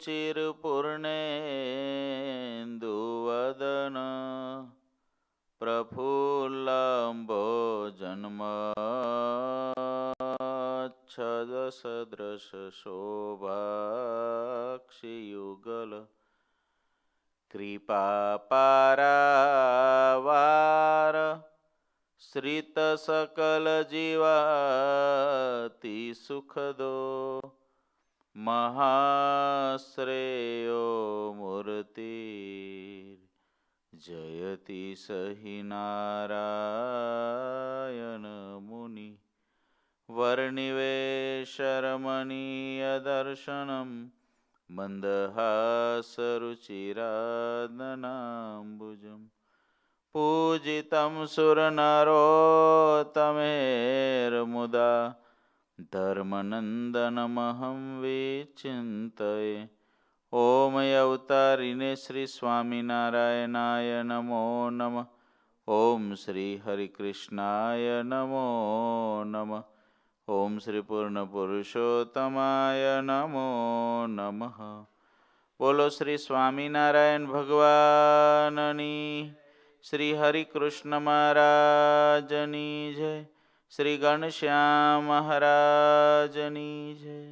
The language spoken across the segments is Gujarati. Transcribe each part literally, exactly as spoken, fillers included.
शुचिर्पूर्णेन्दुवदन प्रफुल्लम्बोजन्मच्छदसदृशशोभाक्षियुगल कृपापारावार श्रितसकलजीवाति सुखदो महाश्रेयो मूर्ति जयति सहि नारायण मुनि वर्णिवेशरमणीयदर्शनं मन्दहासरुचिरादनाम्बुजं पूजितं सुरनरोत्तमेर्मुदा धर्मनन्दनमहं विचिन्तये। ओम अवतारिणे श्री स्वामिनारायणाय नमो नमः। ओम श्री हरिकृष्णाय नमो नमः। ओम श्री पूर्ण पुरुषोत्तमाय नमो नमः। बोलो श्री स्वामिनारायण भगवाननी, श्री हरिकृष्ण महाराजनी जय, श्री घनश्याम महाराजनी जय।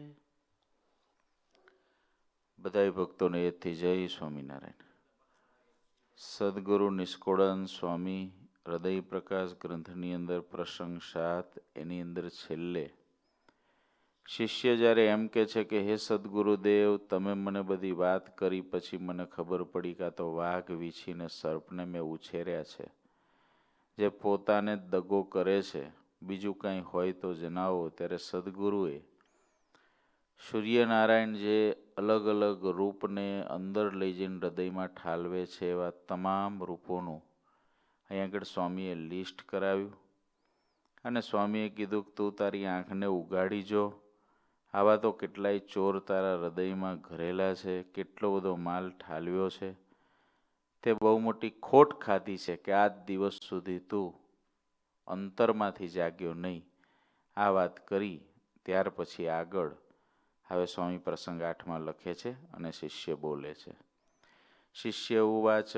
बधाई भक्तों ने एथी जय स्वामीनारायण। सद्गुरु निष्कोळानंद स्वामी हृदय प्रकाश ग्रंथनी अंदर प्रसंग सात एनी अंदर छेल्ले शिष्य જ્યારે એમ કહે છે કે હે સદગુરુદેવ, તમે મને બધી વાત કરી પછી મને ખબર પડી કે આ તો વાઘ વીછીને સર્પને મેં ઉછેર્યા છે, જે પોતાને દગો કરે છે, બીજું કાંઈ હોય તો જણાવો. ત્યારે સદગુરુએ સૂર્યનારાયણ જે અલગ અલગ રૂપને અંદર લઈ જઈને હૃદયમાં ઠાલવે છે એવા તમામ રૂપોનું અહીં આગળ સ્વામીએ લિસ્ટ કરાવ્યું અને સ્વામીએ કીધું કે તું તારી આંખને ઉગાડી જો, આવા તો કેટલાય ચોર તારા હૃદયમાં ઘરેલા છે, કેટલો બધો માલ ઠાલવ્યો છે, તે બહુ મોટી ખોટ ખાધી છે કે આજ દિવસ સુધી તું અંતરમાંથી જાગ્યો નહીં. આ વાત કરી ત્યાર પછી આગળ હવે સ્વામી પ્રસંગ આઠમાં લખે છે અને શિષ્ય બોલે છે. શિષ્ય ઉવાચ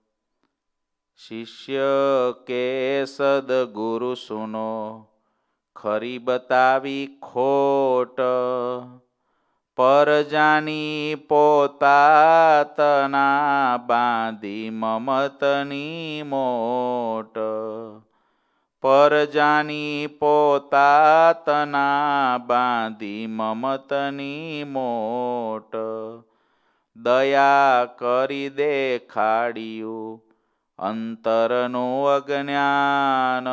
શિષ્ય કે સદગુરુ સુનો ખરી બતાવી ખોટ, પર જાની પોતાતના બાંધી મમતની મોટ, પર જાની પોતાતના બાંધી મમતની મોટ, દયા કરી દેખાડ્યું અંતરનું અજ્ઞાન,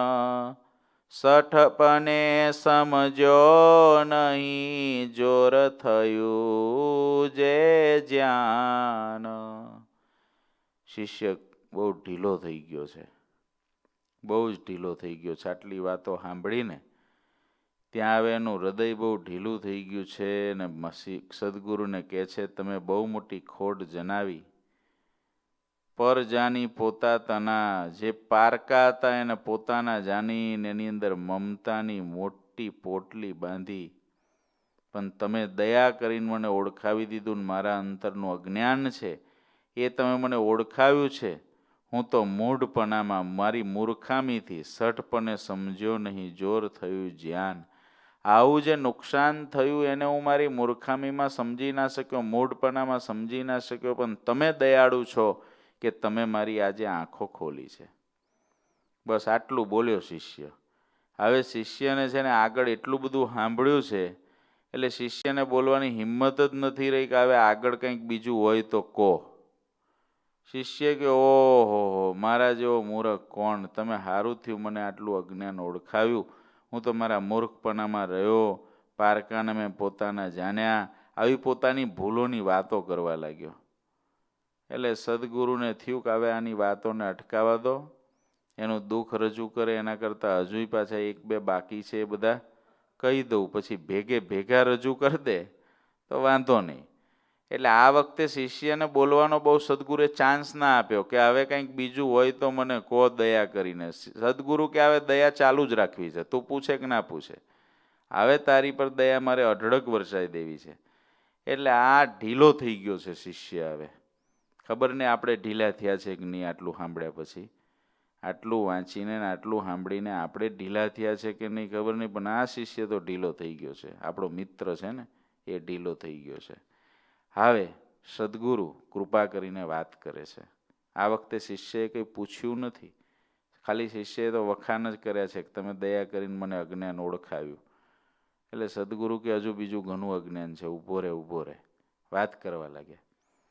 સઠપને સમજો નહીં જોર થયું જે જ્ઞાન. શિષ્ય બહુ ઢીલો થઈ ગયો છે, બહુ જ ઢીલો થઈ ગયો છે. આટલી વાતો સાંભળીને ત્યાં આવે એનું હૃદય બહુ ઢીલું થઈ ગયું છે અને સદગુરુને કહે છે તમે બહુ મોટી ખોટ જણાવી. પર જાની પોતાના જે પારકા હતા એને પોતાના જાનીને એની અંદર મમતાની મોટી પોટલી બાંધી, પણ તમે દયા કરીને મને ઓળખાવી દીધું ને મારા અંતરનું અજ્ઞાન છે એ તમે મને ઓળખાવ્યું છે. હું તો મૂઢપણામાં મારી મૂર્ખામીથી સઠપણે સમજ્યો નહીં જોર થયું જ્ઞાન. આવું જે નુકસાન થયું એને હું મારી મૂર્ખામીમાં સમજી ના શક્યો, મૂઢપણામાં સમજી ના શક્યો, પણ તમે દયાળુ છો કે તમે મારી આજે આંખો ખોલી છે. બસ આટલું બોલ્યો શિષ્ય. હવે શિષ્યને છે ને આગળ એટલું બધું સાંભળ્યું છે એટલે શિષ્યને બોલવાની હિંમત જ નથી રહી કે હવે આગળ કંઈક બીજું હોય તો કહો. શિષ્ય કે ઓહો મારા જેવો મૂર્ખ કોણ, તમે સારું થયું મને આટલું અજ્ઞાન ઓળખાવ્યું, હું તો મારા મૂર્ખપણામાં રહ્યો, પારકાને મેં પોતાના જાણ્યા, આવી પોતાની ભૂલોની વાતો કરવા લાગ્યો. એટલે સદગુરુને થયું કે હવે આની વાતોને અટકાવવા દો, એનું દુઃખ રજૂ કરે એના કરતાં હજુય પાછા એક બે બાકી છે એ બધા કહી દઉં, પછી ભેગે ભેગા રજૂ કરી દે તો વાંધો નહીં. એટલે આ વખતે શિષ્યને બોલવાનો બહુ સદગુરુએ ચાન્સ ના આપ્યો કે હવે કંઈક બીજું હોય તો મને કહો દયા કરીને. સદગુરુ કે હવે દયા ચાલુ જ રાખવી છે, તું પૂછે કે ના પૂછે, હવે તારી પર દયા મારે અઢળક વરસાઈ દેવી છે. એટલે આ ઢીલો થઈ ગયો છે શિષ્ય. હવે ખબર નહીં આપણે ઢીલા થયા છે કે નહીં. આટલું સાંભળ્યા પછી, આટલું વાંચીને ને આટલું સાંભળીને આપણે ઢીલા થયા છે કે નહીં ખબર નહીં, પણ આ શિષ્ય તો ઢીલો થઈ ગયો છે. આપણો મિત્ર છે ને એ ઢીલો થઈ ગયો છે. હવે સદગુરુ કૃપા કરીને વાત કરે છે. આ વખતે શિષ્યએ કંઈ પૂછ્યું નથી, ખાલી શિષ્યએ તો વખાણ જ કર્યા છે કે તમે દયા કરીને મને અજ્ઞાન ઓળખાવ્યું. એટલે સદગુરુ કે હજુ બીજું ઘણું અજ્ઞાન છે, ઊભો રહે ઊભો રહે. વાત કરવા લાગ્યા.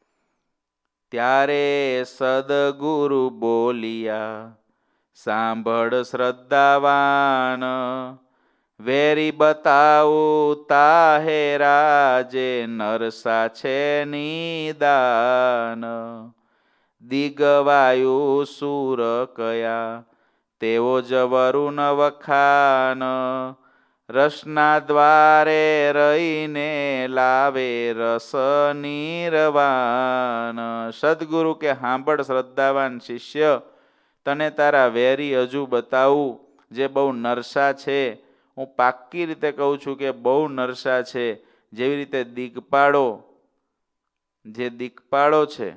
ત્યારે સદગુરુ બોલિયા, સાંભળ શ્રદ્ધાવાન, વેરી બતાવું તાહે રાજે, નરસા છે નિદાન. દિગવાયુ સુર કયા, તેઓ જ વરુણ વખાન, રસના દ્વારે રહીને લાવે રસ નિર્વાણ. સદગુરુ કે સાંભળ શ્રદ્ધાવાન શિષ્ય, તને તારા વેરી હજુ બતાવું જે બહુ નરસા છે. હું પાક્કી રીતે કહું છું કે બહુ નરસા છે. જેવી રીતે દિગપાળો, જે દિગપાળો છે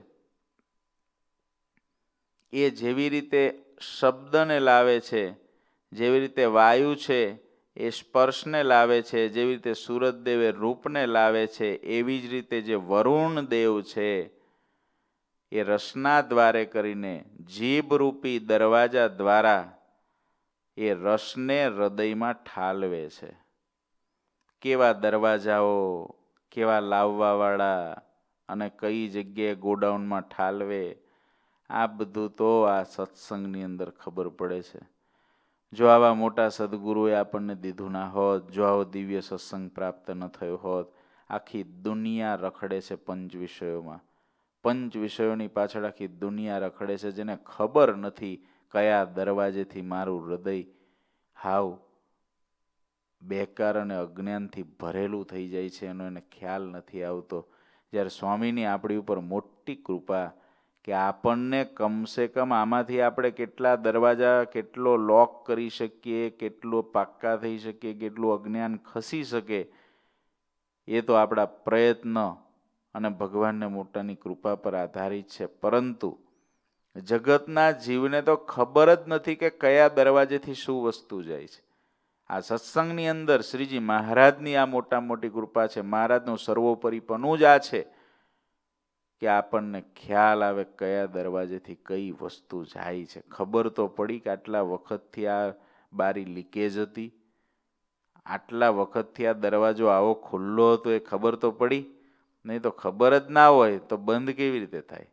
એ જેવી રીતે શબ્દને લાવે છે, જેવી રીતે વાયુ છે એ સ્પર્શને લાવે છે, જેવી રીતે સુરતદેવ એ રૂપને લાવે છે, એવી જ રીતે જે વરુણ દેવ છે એ રસના દ્વારે કરીને જીભરૂપી દરવાજા દ્વારા એ રસને હૃદયમાં ઠાલવે છે. કેવા દરવાજાઓ, કેવા લાવવાવાળા અને કઈ જગ્યાએ ગોડાઉનમાં ઠાલવે, આ બધું તો આ સત્સંગની અંદર ખબર પડે છે. જો આવા મોટા સદગુરુએ આપણને દીધું ના હોત, જો આવો દિવ્ય સત્સંગ પ્રાપ્ત ન થયો હોત, આખી દુનિયા રખડે છે પંચ વિષયોમાં. પંચ વિષયોની પાછળ આખી દુનિયા રખડે છે, જેને ખબર નથી કયા દરવાજેથી મારું હૃદય હાવ બેકાર અને અજ્ઞાનથી ભરેલું થઈ જાય છે એનો એને ખ્યાલ નથી આવતો. જ્યારે સ્વામીની આપણી ઉપર મોટી કૃપા કે આપણને કમસે કમ આમાંથી આપણે કેટલા દરવાજા, કેટલો લોક કરી શકીએ, કેટલો પાક્કા થઈ શકીએ, કેટલું અજ્ઞાન ખસી શકે, એ તો આપણા પ્રયત્ન અને ભગવાનને મોટાની કૃપા પર આધારિત છે. પરંતુ જગતના જીવને તો ખબર જ નથી કે કયા દરવાજેથી શું વસ્તુ જાય છે. આ સત્સંગની અંદર શ્રીજી મહારાજની આ મોટા મોટી કૃપા છે. મહારાજનું સર્વોપરીપણું જ આ છે કે આપણને ખ્યાલ આવે કયા દરવાજેથી કઈ વસ્તુ જાય છે. ખબર તો પડી કે આટલા વખતથી આ બારી લીકેજ હતી, આટલા વખતથી આ દરવાજો આવો ખુલ્લો હતો, એ ખબર તો પડી. નહીં તો ખબર જ ના હોય તો બંધ કેવી રીતે થાય.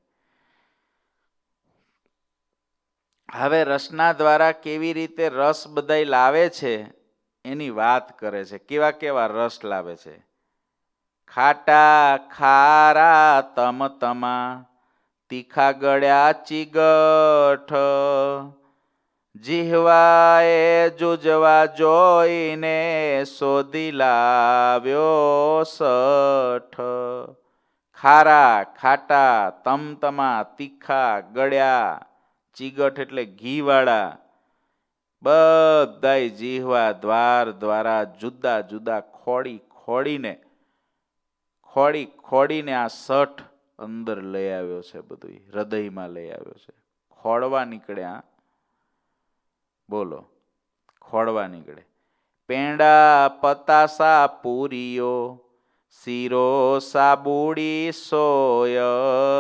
હવે રસના દ્વારા કેવી રીતે રસ બધાય લાવે છે એની વાત કરે છે. કેવા કેવા રસ લાવે છે? ખાટા ખારા તમ તમા, તીખા ગળ્યા ચીગઠ, જીહવાએ જુજવા જોઈને શોધી લાવ્યો સઠ. ખારા ખાટા, તમતમા તીખા, ગળ્યા ચીગઠ એટલે ઘીવાળા, બધાય જીહવા દ્વાર દ્વારા જુદા જુદા ખોડી ખોડીને ખોડી ખોડીને આ સઠ અંદર લઈ આવ્યો છે. બધું હૃદયમાં લઈ આવ્યો છે. ખોડવા નીકળ્યા, બોલો, ખોડવા નીકળે. પેંડા પતાસા પૂરીઓ, શીરો સાબુડી સોય,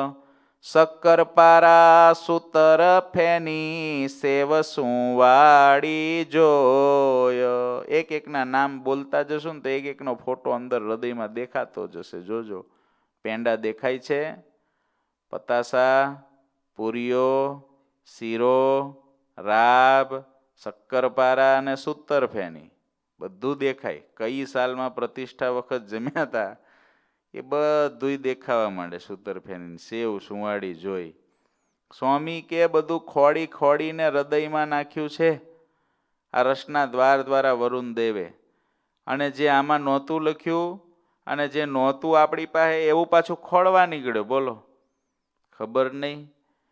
શક્કરપારા સુતર ફેની, સેવ સુવાડી જોય. એક એકના નામ બોલતા જશું ને તો એક એકનો ફોટો અંદર હૃદયમાં દેખાતો જશે. જોજો, પેંડા દેખાય છે, પતાસા, પૂરીઓ, શીરો, રાબ, શક્કરપારા અને સુતર ફેની બધું દેખાય. કઈ સાલમાં પ્રતિષ્ઠા વખત જમ્યા હતા એ બધું દેખાવા માંડે. સુતર ફેની, સેવ સુવાડી જોઈ. સ્વામી કે બધું ખોડી ખોડીને હૃદયમાં નાખ્યું છે આ રસના દ્વાર દ્વારા વરુણ દેવે. અને જે આમાં નહોતું લખ્યું અને જે નહોતું આપણી પાસે એવું પાછું ખોળવા નીકળ્યો. બોલો, ખબર નહીં.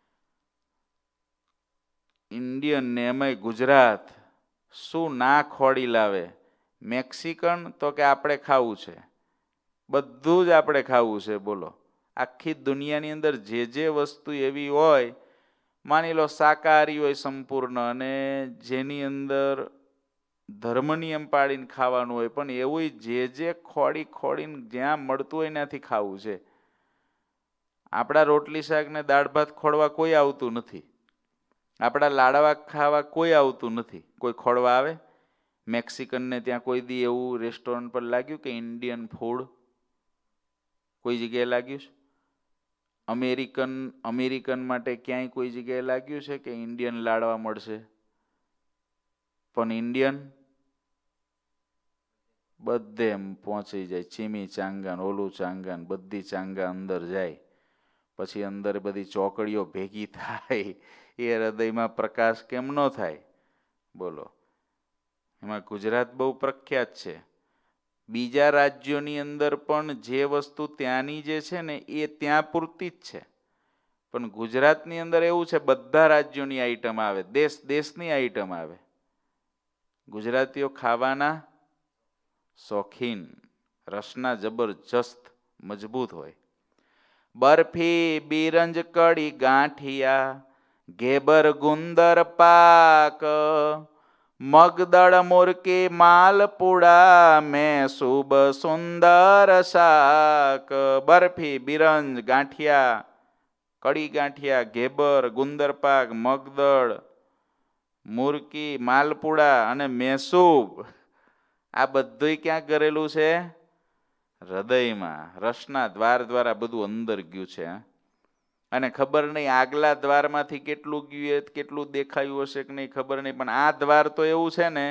ઇન્ડિયન ને એમાંય ગુજરાત શું ના ખોડી લાવે. મેક્સિકન તો કે આપણે ખાવું છે, બધું જ આપણે ખાવું છે. બોલો, આખી દુનિયાની અંદર જે જે વસ્તુ એવી હોય, માની લો શાકાહારી હોય સંપૂર્ણ, અને જેની અંદર ધર્મ નિયમ પાડીને ખાવાનું હોય, પણ એવું જે જે ખોડી ખોડીને જ્યાં મળતું હોય ત્યાંથી ખાવું છે. આપણા રોટલી શાક ને દાળ ભાત ખોડવા કોઈ આવતું નથી. આપણા લાડવા ખાવા કોઈ આવતું નથી. કોઈ ખોડવા આવે? મેક્સિકનને ત્યાં કોઈ દી એવું રેસ્ટોરન્ટ પર લાગ્યું કે ઇન્ડિયન ફૂડ કોઈ જગ્યાએ લાગ્યું છે? અમેરિકન અમેરિકન માટે ક્યાંય કોઈ જગ્યાએ લાગ્યું છે કે ઇન્ડિયન લાડવા મળશે? પણ ઇન્ડિયન બધે એમ પહોંચી જાય. ચીમી ચાંગાન, ઓલું ચાંગાન, બધી ચાંગા અંદર જાય. પછી અંદર બધી ચોકડીઓ ભેગી થાય. એ હૃદયમાં પ્રકાશ કેમ ન થાય? બોલો. એમાં ગુજરાત બહુ પ્રખ્યાત છે. બીજા રાજ્યોની અંદર પણ જે વસ્તુ ત્યાંની જે છે ને એ ત્યાં પૂરતી જ છે. પણ ગુજરાતની અંદર એવું છે, બધા રાજ્યોની આઈટમ આવે, દેશ દેશની આઈટમ આવે. ગુજરાતીઓ ખાવાના શોખીન, રસના જબરજસ્ત મજબૂત હોય. બરફી, બિરંજ, કડી, ગાંઠિયા, ઘેબર, ગુંદર પાક, મગદળ, મુરકી, માલપુડા, મેં શુભ સુંદર શાક. બરફી, બિરંજ, ગાંઠિયા, કડી ગાંઠિયા, ઘેબર, ગુંદર પાક, મગદળ, મુરકી, માલપુડા અને મેસૂબ, આ બધું ક્યાં કરેલું છે? હૃદયમાં, રસના દ્વાર દ્વારા બધું અંદર ગયું છે. અને ખબર નહીં આગલા દ્વારમાંથી કેટલું ગયું, કેટલું દેખાયું હશે કે નહીં ખબર નહીં, પણ આ દ્વાર તો એવું છે ને,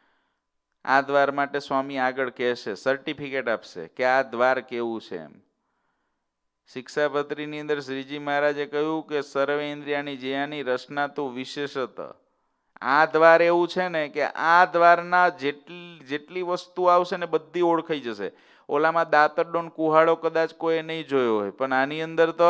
આ દ્વાર માટે સ્વામી આગળ કહેશે, સર્ટિફિકેટ આપશે કે આ દ્વાર કેવું છે એમ. શિક્ષાપત્રીની અંદર શ્રીજી મહારાજે કહ્યું કે સર્વે ઇન્દ્રિયાની જ્યાની રસના તો વિશેષત. આ દ્વાર એવું છે ને કે આ દ્વારના જેટલી જેટલી વસ્તુ આવશે ને બધી ઓળખાઈ જશે. ઓલામાં દાંતરડો ને કુહાડો કદાચ કોઈ નહીં જોયો હોય, પણ આની અંદર તો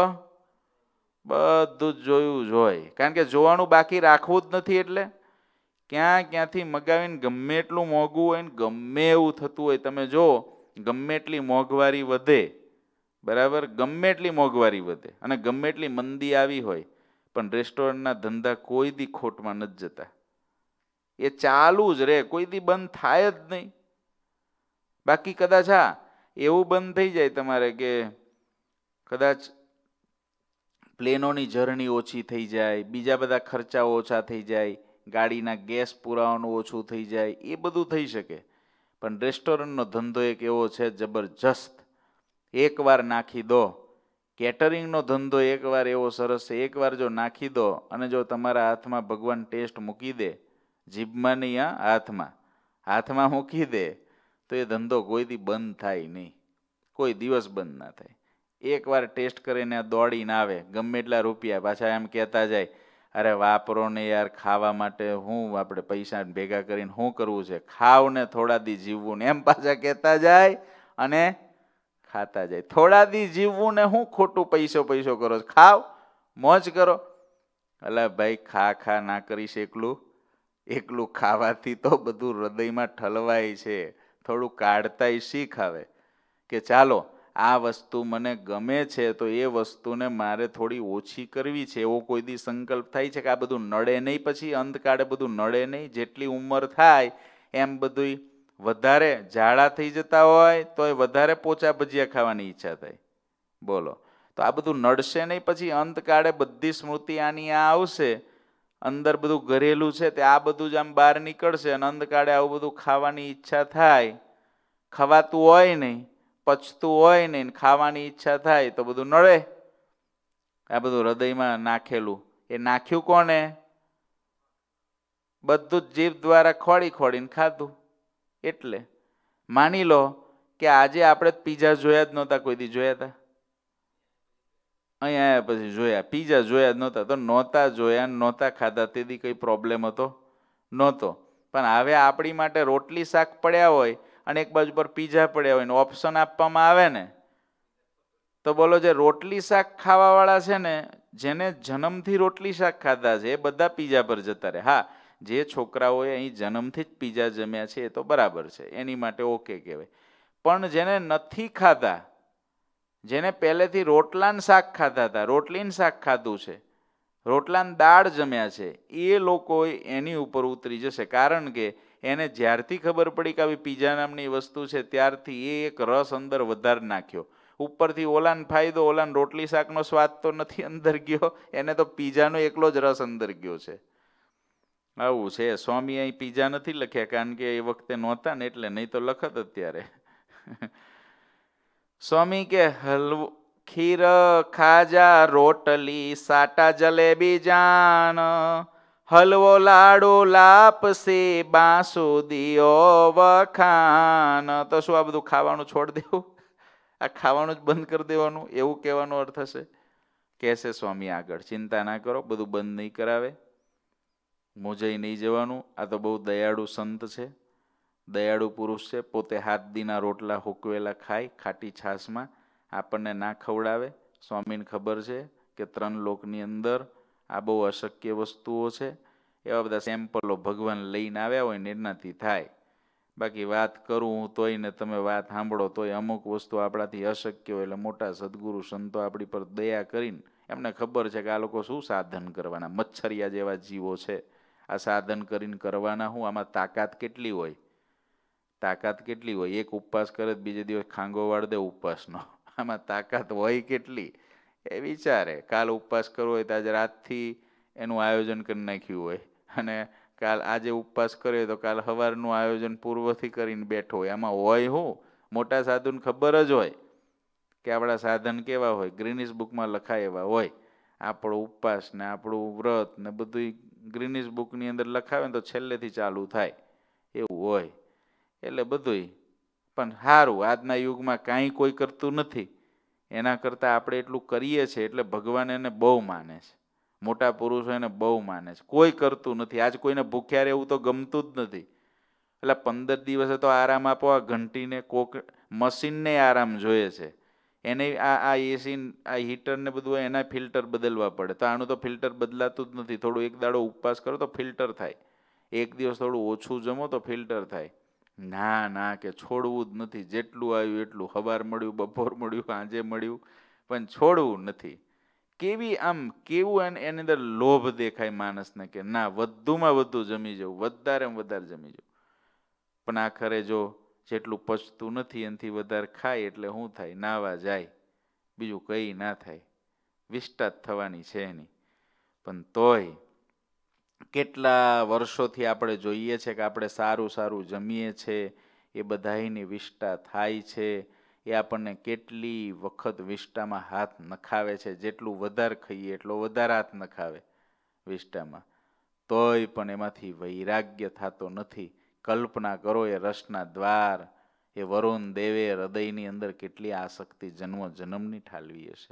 બધું જ જોયું જ હોય. કારણ કે જોવાનું બાકી રાખવું જ નથી. એટલે ક્યાં ક્યાંથી મગાવીને ગમે એટલું મોંઘું હોય ને ગમે એવું થતું હોય, તમે જો ગમે એટલી મોંઘવારી વધે, બરાબર, ગમે એટલી મોંઘવારી વધે અને ગમે એટલી મંદી આવી હોય, પણ રેસ્ટોરન્ટના ધંધા કોઈ દી ખોટમાં નથી જતા. એ ચાલુ જ રહે, કોઈ દી બંધ થાય જ નહીં. બાકી કદાચ હા એવું બંધ થઈ જાય તમારે કે કદાચ પ્લેનોની જર્ની ઓછી થઈ જાય, બીજા બધા ખર્ચાઓ ઓછા થઈ જાય, ગાડીના ગેસ પુરાવાનું ઓછું થઈ જાય, એ બધું થઈ શકે. પણ રેસ્ટોરન્ટનો ધંધો એક એવો છે જબરજસ્ત. એકવાર નાખી દો, કેટરિંગનો ધંધો એકવાર એવો સરસ છે, એકવાર જો નાખી દો અને જો તમારા હાથમાં ભગવાન ટેસ્ટ મૂકી દે, જીભમાં નહીં, હા હાથમાં, હાથમાં મૂકી દે, તો એ ધંધો કોઈ દી બંધ થાય નહીં, કોઈ દિવસ બંધ ના થાય. એકવાર ટેસ્ટ કરીને દોડીને આવે, ગમે એટલા રૂપિયા, પાછા એમ કહેતા જાય, અરે વાપરો ને યાર, ખાવા માટે હું આપણે પૈસા ભેગા કરીને શું કરવું છે, ખાવ ને થોડા દી જીવવું ને, એમ પાછા કહેતા જાય અને ખાતા જાય. થોડા દી જીવવું ને હું ખોટું પૈસો પૈસો કરો છો, ખાવ મોજ કરો. અલા ભાઈ, ખા ખા ના કરીશ એકલું, એકલું ખાવાથી તો બધું હૃદયમાં ઠલવાય છે. થોડું કાઢતાય શીખ આવે કે ચાલો આ વસ્તુ મને ગમે છે તો એ વસ્તુને મારે થોડી ઓછી કરવી છે. એવો કોઈ દી સંકલ્પ થાય છે કે આ બધું નડે નહીં, પછી અંતકાળે બધું નડે નહીં. જેટલી ઉંમર થાય એમ બધું વધારે ઝાડા થઈ જતા હોય તો એ વધારે પોચા ભજીયા ખાવાની ઈચ્છા થાય. બોલો, તો આ બધું નડશે નહીં. પછી અંતકાળે બધી સ્મૃતિ આની આ આવશે, અંદર બધું ઘરેલું છે તે આ બધું જ આમ બહાર નીકળશે અને અંતકાળે આવું બધું ખાવાની ઈચ્છા થાય. ખવાતું હોય નહીં, પચતું હોય નહીં, ખાવાની ઈચ્છા થાય તો બધું નડે. આ બધું હૃદયમાં નાખેલું, એ નાખ્યું કોને? બધું જ જીભ દ્વારા ખોડી ખોડીને ખાધું. એટલે માની લો કે આજે આપણે પીઝા જોયા જ નહોતા, કોઈ દી જોયા હતા? અહીંયા આવ્યા પછી જોયા. પીઝા જોયા જ નહોતા તો નહોતા જોયા, નહોતા ખાધા, તેથી કઈ પ્રોબ્લેમ હતો? નહોતો. પણ હવે આપણી માટે રોટલી શાક પડ્યા હોય અને એક બાજુ પર પીઝા પડ્યા હોય ને ઓપ્શન આપવામાં આવે ને, તો બોલો, જે રોટલી શાક ખાવાવાળા છે ને, જેને જન્મથી રોટલી શાક ખાધા છે એ બધા પીઝા પર જતા રહે. હા, જે છોકરાઓએ અહીં જન્મથી જ પીઝા જમ્યા છે એ તો બરાબર છે, એની માટે ઓકે કહેવાય. પણ જેને નથી ખાધા, જેને પહેલેથી રોટલાન શાક ખાધા હતા, રોટલીન શાક ખાધું છે, રોટલાન દાળ જમ્યા છે, એ લોકો એની ઉપર ઉતરી જશે. કારણ કે એને જ્યારથી ખબર પડી કે આવી પીઝા નામની વસ્તુ છે ત્યારથી એ એક રસ અંદર વધારે નાખ્યો. ઉપરથી ઓલાન ફાયદો, ઓલાન રોટલી શાકનો સ્વાદ તો નથી અંદર ગયો, એને તો પીઝાનો એકલો જ રસ અંદર ગયો છે. આવું છે. સ્વામી અહીં પીઝા નથી લખ્યા કારણ કે એ વખતે નહોતા ને એટલે, નહીં તો લખત અત્યારે. સ્વામી કે હલવો, ખીર, ખાજા, રોટલી, સાટા, જલેબી, જાન, હલવો, લાડુ, લાપસી, બાંસુદીઓ, વખાન. તો શું આ બધું ખાવાનું છોડી દેવું? આ ખાવાનું જ બંધ કરી દેવાનું, એવું કહેવાનો અર્થ હશે? કહેશે સ્વામી આગળ, ચિંતા ના કરો, બધું બંધ નહીં કરાવે, મોજાઈ નહીં જવાનું. આ તો બહુ દયાળુ સંત છે, દયાળુ પુરુષ છે. પોતે હાથ દીના રોટલા હુકવેલા ખાય ખાટી છાશમાં, આપણને ના ખવડાવે. સ્વામીને ખબર છે કે ત્રણ લોકની અંદર આ બહુ અશક્ય વસ્તુઓ છે. એવા બધા સેમ્પલો ભગવાન લઈને આવ્યા હોય ને એનાથી થાય. બાકી વાત કરું હું તોય ને તમે વાત સાંભળો તોય અમુક વસ્તુ આપણાથી અશક્ય હોય. એટલે મોટા સદગુરુ સંતો આપણી પર દયા કરીને, એમને ખબર છે કે આ લોકો શું સાધન કરવાના, મચ્છરિયા જેવા જીવો છે, આ સાધન કરીને કરવાના હું, આમાં તાકાત કેટલી હોય, તાકાત કેટલી હોય. એક ઉપવાસ કરે બીજે દિવસ ખાંગો વાળ દે ઉપવાસનો, આમાં તાકાત હોય કેટલી એ વિચારે. કાલ ઉપવાસ કરવો હોય તો આજે રાતથી એનું આયોજન કરી નાખ્યું હોય, અને કાલ આજે ઉપવાસ કર્યો તો કાલ સવારનું આયોજન પૂર્વથી કરીને બેઠો હોય. આમાં હોય હું, મોટા સાધુને ખબર જ હોય કે આપણા સાધન કેવા હોય, ગ્રીનિસ બુકમાં લખાય એવા હોય. આપણો ઉપવાસ ને આપણું વ્રત ને બધું ગ્રીનિસ બુકની અંદર લખાવે ને તો છેલ્લેથી ચાલુ થાય એવું હોય. એટલે બધુંય પણ સારું, આજના યુગમાં કાંઈ કોઈ કરતું નથી, એના કરતાં આપણે એટલું કરીએ છીએ એટલે ભગવાન એને બહુ માને છે, મોટા પુરુષો એને બહુ માને છે. કોઈ કરતું નથી. આજ કોઈને ભૂખ્યા રહેવું તો ગમતું જ નથી. એટલે પંદર દિવસે તો આરામ આપો. આ ઘંટીને કોક મશીનને આરામ જોઈએ છે, એને આ આ એસી આ હીટરને બધું એના ફિલ્ટર બદલવા પડે. તો આનું તો ફિલ્ટર બદલાતું જ નથી. થોડું એક દાડો ઉપવાસ કરો તો ફિલ્ટર થાય, એક દિવસ થોડું ઓછું જમો તો ફિલ્ટર થાય. ના ના કે છોડવું જ નથી. જેટલું આવ્યું એટલું, સવાર મળ્યું, બપોર મળ્યું, સાંજે મળ્યું, પણ છોડવું નથી. કેવી આમ કેવું એની અંદર લોભ દેખાય માણસને કે ના વધુમાં વધુ જમી જવું, વધારે વધારે જમી જવું. પણ આખરે જો જેટલું પચતું નથી એનાથી વધારે ખાય એટલે શું થાય? નાવા જાય, બીજું કંઈ ના થાય. વિષ્ટા જ થવાની છે નહીં. પણ તોય કેટલા વર્ષોથી આપણે જોઈએ છે કે આપણે સારું સારું જમીએ છીએ, એ બધાયની વિષ્ટા થાય છે. એ આપણને કેટલી વખત વિષ્ટામાં હાથ નખાવે છે. જેટલું વધારે ખાઈએ એટલો વધારે હાથ નખાવે વિષ્ટામાં, તોય પણ એમાંથી વૈરાગ્ય થતો નથી. કલ્પના કરો એ રસના દ્વાર, એ વરુણ દેવે હૃદયની અંદર કેટલી આસક્તિ જન્મ જન્મની ઠાલવી હશે.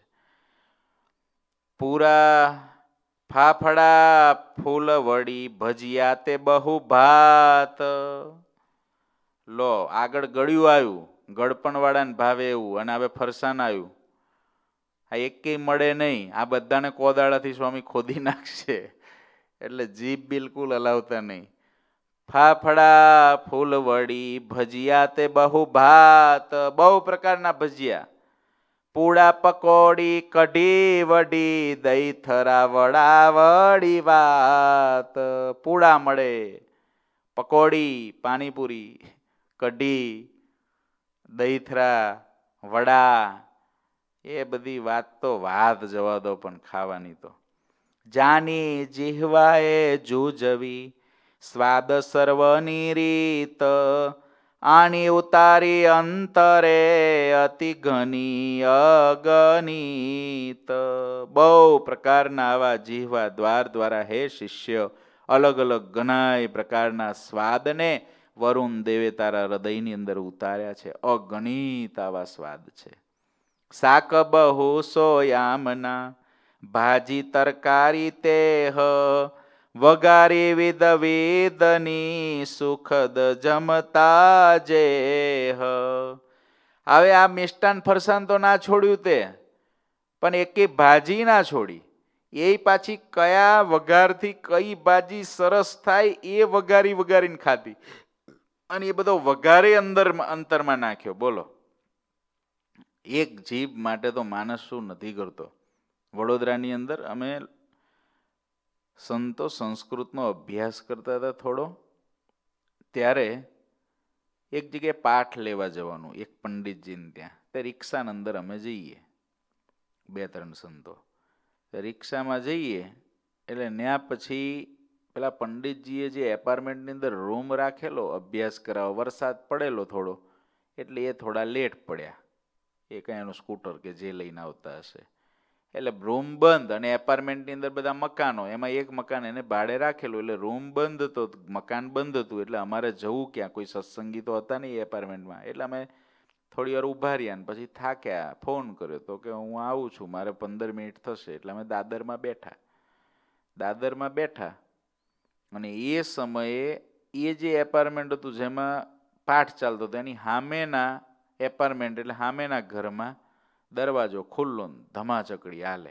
પૂરા ફાફડા ફૂલ વળી ભજીયા તે બહુ ભાત. લો આગળ ગળ્યું આવ્યું, ગળપણ વાળાને ભાવે એવું, અને હવે ફરસાણ આવ્યું. આ એકેય મળે નહીં. આ બધાને કોદાળાથી સ્વામી ખોદી નાખશે. એટલે જીભ બિલકુલ હલાવતા નહીં. ફાફડા ફૂલ વળી ભજીયા તે બહુ ભાત, બહુ પ્રકારના ભજીયા, પૂડા પકોડી, કઢી વડી, દહીં થરા વડા વડી વાત. પૂડા મળે, પકોડી, પાણીપુરી, કઢી, દહીથરા, વડા, એ બધી વાત તો વાત જવા દો, પણ ખાવાની તો જાની જીહવાએ જૂજવી, સ્વાદ સર્વની રીત, આણી ઉતારી અંતરે અતિ ઘની અગણિત. બહુ પ્રકારના આવા જીહવા દ્વાર દ્વારા હે શિષ્ય અલગ અલગ ઘણાય પ્રકારના સ્વાદને વરુણ દેવે તારા હૃદયની અંદર ઉતાર્યા છે. અગણિત આવા સ્વાદ છે. શાક બહુ સોયામના, ભાજી તરકારી તેહ, વગારી વિધ વિધની, સુખદ જમતા જેહ. હવે આ મિષ્ટાન ફરસાણ તો ના છોડ્યું તે, પણ એકે ભાજી ના છોડી. એ પાછી કયા વઘારથી કઈ ભાજી સરસ થાય એ વઘારી વઘારીને ખાધી. અને એ બધો વઘારે અંદર અંતરમાં નાખ્યો. બોલો, એક જીભ માટે તો માણસ શું નથી કરતો. વડોદરાની અંદર અમે સંતો સંસ્કૃતનો અભ્યાસ કરતા હતા થોડો, ત્યારે એક જગ્યાએ પાઠ લેવા જવાનું એક પંડિતજીને ત્યાં. તે રિક્ષાની અંદર અમે જઈએ બે ત્રણ સંતો. રિક્ષામાં જઈએ એટલે ત્યાં પછી પેલા પંડિતજીએ જે એપાર્ટમેન્ટની અંદર રૂમ રાખેલો અભ્યાસ કરાવવા, વરસાદ પડેલો થોડો એટલે એ થોડા લેટ પડ્યા. એ કંઈ એનું સ્કૂટર કે જે લઈને આવતા હશે એટલે રૂમ બંધ, અને એપાર્ટમેન્ટની અંદર બધા મકાનો, એમાં એક મકાન એને ભાડે રાખેલું એટલે રૂમ બંધ હતો, મકાન બંધ હતું. એટલે અમારે જવું ક્યાં, કોઈ સત્સંગી તો હતા નહીં એપાર્ટમેન્ટમાં. એટલે અમે થોડી વાર ઊભા રહ્યા ને પછી થાક્યા, ફોન કર્યો તો કે હું આવું છું, મારે પંદર મિનિટ થશે. એટલે અમે દાદરમાં બેઠા. દાદરમાં બેઠા અને એ સમયે એ જે એપાર્ટમેન્ટ હતું જેમાં પાઠ ચાલતો હતો એની સામેના એપાર્ટમેન્ટ એટલે સામેના ઘરમાં દરવાજો ખુલ્લો, ધમાચકડી હાલે.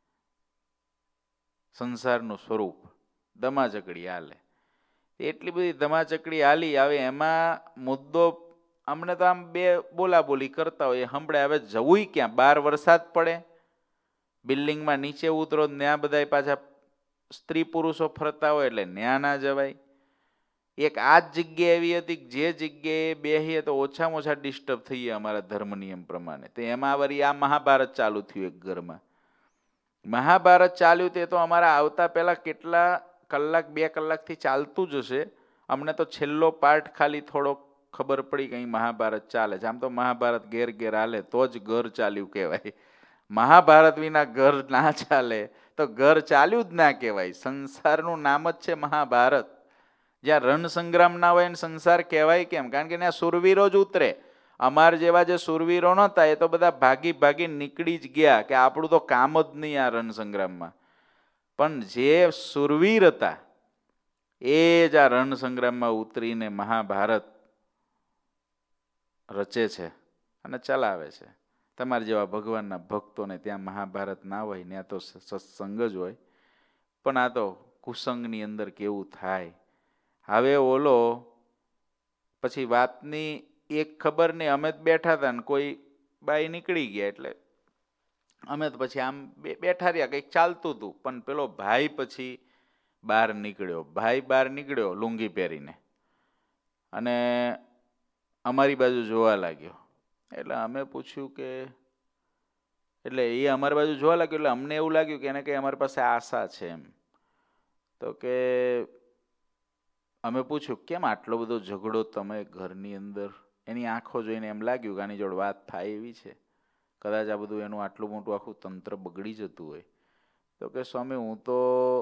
સંસારનું સ્વરૂપ ધમાચકડી હાલે. એટલી બધી ધમાચકડી હાલી. હવે એમાં મુદ્દો અમને તો આમ બે બોલાબોલી કરતા હોય હંભળે. હવે જવું ક્યાં, બહાર વરસાદ પડે, બિલ્ડિંગમાં નીચે ઉતરો ત્યાં બધા પાછા સ્ત્રી પુરુષો ફરતા હોય એટલે ન્યા ના જવાય. એક આ જ જગ્યા એવી હતી કે જે જગ્યાએ બેહીએ તો ઓછામાં ઓછા ડિસ્ટર્બ થઈએ અમારા ધર્મ નિયમ પ્રમાણે. તો એમાં વળી આ મહાભારત ચાલુ થયું એક ઘરમાં. મહાભારત ચાલ્યું તે તો અમારા આવતા પહેલા કેટલા કલાક બે કલાકથી ચાલતું જ હશે. અમને તો છેલ્લો પાર્ટ ખાલી થોડો ખબર પડી કે અહીં મહાભારત ચાલે છે. આમ તો મહાભારત ઘેર ઘેર હાલે તો જ ઘર ચાલ્યું કહેવાય. મહાભારત વિના ઘર ના ચાલે તો ઘર ચાલ્યું જ ના કહેવાય. સંસારનું નામ જ છે મહાભારત. જ્યાં રણ સંગ્રામ ના હોય એને સંસાર કહેવાય કેમ? કારણ કે ત્યાં સુરવીરો જ ઉતરે. અમાર જેવા જે સુરવીરો નહોતા એ તો બધા ભાગી ભાગી નીકળી જ ગયા કે આપણું તો કામ જ નહીં આ રણ સંગ્રામમાં. પણ જે સુરવીર હતા એ જ આ રણ સંગ્રામમાં ઉતરીને મહાભારત રચે છે અને ચલાવે છે. તમારા જેવા ભગવાનના ભક્તોને ત્યાં મહાભારત ના હોય, ત્યાં તો સત્સંગ જ હોય. પણ આ તો કુસંગની અંદર કેવું થાય. હવે ઓલો પછી વાતની એક ખબર નહીં, અમે જ બેઠા હતા ને કોઈ બાઈ નીકળી ગયા એટલે અમે તો પછી આમ બેઠા રહ્યા, કંઈક ચાલતું હતું. પણ પેલો ભાઈ પછી બહાર નીકળ્યો. ભાઈ બહાર નીકળ્યો લુંગી પહેરીને અને અમારી બાજુ જોવા લાગ્યો. એટલે અમે પૂછ્યું કે, એટલે એ અમારી બાજુ જોવા લાગ્યો એટલે અમને એવું લાગ્યું કે એને કંઈ અમારી પાસે આશા છે એમ. તો કે અમે પૂછ્યું કેમ આટલો બધો ઝઘડો તમે ઘરની અંદર? એની આંખો જોઈને એમ લાગ્યું કે આની જોડે વાત થાય એવી છે. કદાચ આ બધું એનું આટલું મોટું આખું તંત્ર બગડી જતું હોય. તો કે સ્વામી હું તો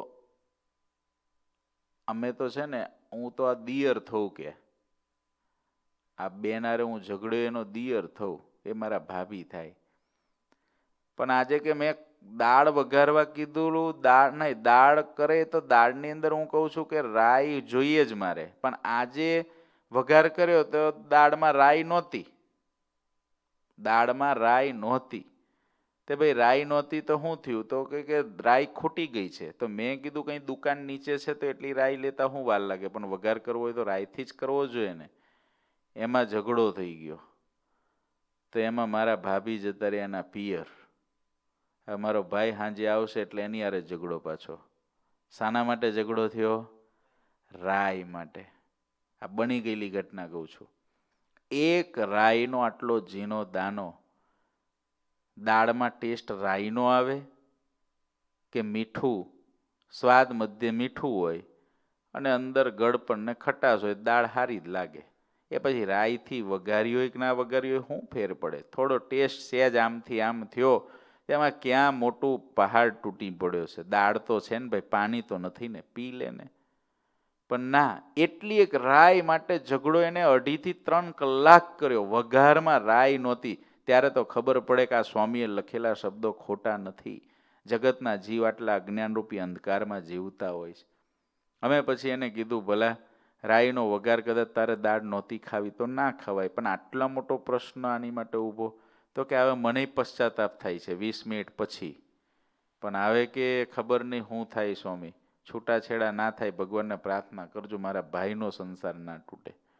અમે તો છે ને હું તો આ દિયર થઉં, કે આ બેનારે હું ઝઘડો એનો દિયર થઉં, એ મારા ભાભી થાય. પણ આજે કે મેં દાળ વઘારવા કીધું, દાળ નહીં દાળ કરે તો દાળની અંદર હું કહું છું કે રાઈ જોઈએ જ મારે. પણ આજે વઘાર કર્યો તો દાળમાં રાઈ નહોતી. દાળમાં રાઈ નહોતી તે ભાઈ રાઈ નહોતી તો શું થયું? તો કે રાઈ ખૂટી ગઈ છે. તો મેં કીધું કંઈ દુકાન નીચે છે તો એટલી રાઈ લેતા શું વાર લાગે? પણ વઘાર કરવો હોય તો રાઈથી જ કરવો જોઈએ ને. એમાં ઝઘડો થઈ ગયો. તો એમાં મારા ભાભી જતા રહ્યા એના પિયર. મારો ભાઈ સાંજે આવશે એટલે એની હારે ઝઘડો પાછો. શાના માટે ઝઘડો થયો? રાઈ માટે. આ બની ગયેલી ઘટના કહું છું. એક રાઈનો આટલો ઝીણો દાનો દાળમાં ટેસ્ટ રાઈનો આવે કે મીઠું, સ્વાદ મધ્ય મીઠું હોય અને અંદર ગળપણ ને ખટાશ હોય, દાળ સારી જ લાગે. એ પછી રાઈથી વઘારી હોય કે ના વઘારી હોય શું ફેર પડે? થોડો ટેસ્ટ સહેજ આમથી આમ થયો, તેમાં ક્યાં મોટું પહાડ તૂટી પડ્યો છે? દાળ તો છે ને ભાઈ, પાણી તો નથી ને, પી લે ને. પણ ના, એટલી એક રાઈ માટે ઝઘડો એને અઢીથી ત્રણ કલાક કર્યો. વઘારમાં રાઈ નહોતી. ત્યારે તો ખબર પડે કે આ સ્વામીએ લખેલા શબ્દો ખોટા નથી. જગતના જીવ આટલા અજ્ઞાનરૂપી અંધકારમાં જીવતા હોય છે. અમે પછી એને કીધું ભલા રાઈનો વઘાર કદાચ તારે દાળ નહોતી ખાવી તો ના ખવાય, પણ આટલા મોટો પ્રશ્ન આની માટે ઊભો. તો કે હવે મને પશ્ચાતાપ થાય છે વીસ મિનિટ પછી. પણ હવે કે ખબર નહીં શું થાય સ્વામી, છૂટાછેડા ના થાય, ભગવાનને પ્રાર્થના કરજો મારા ભાઈનો સંસાર ના તૂટે.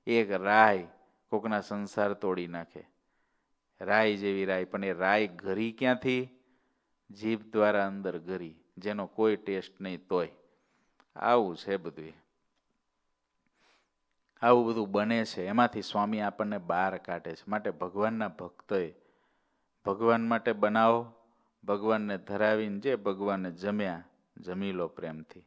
એક રાય કોકના સંસાર તોડી નાખે, રાય જેવી રાય, પણ એ રાય ઘરી ક્યાંથી? જીભ દ્વારા અંદર ઘરી, જેનો કોઈ ટેસ્ટ નહીં તોય. આવું છે બધું, આવું બધું બને છે. એમાંથી સ્વામી આપણને બહાર કાઢે છે. માટે ભગવાનના ભક્તોએ ભગવાન માટે બનાવો, ભગવાનને ધરાવીને જે ભગવાનને જમ્યા જમી લો પ્રેમથી.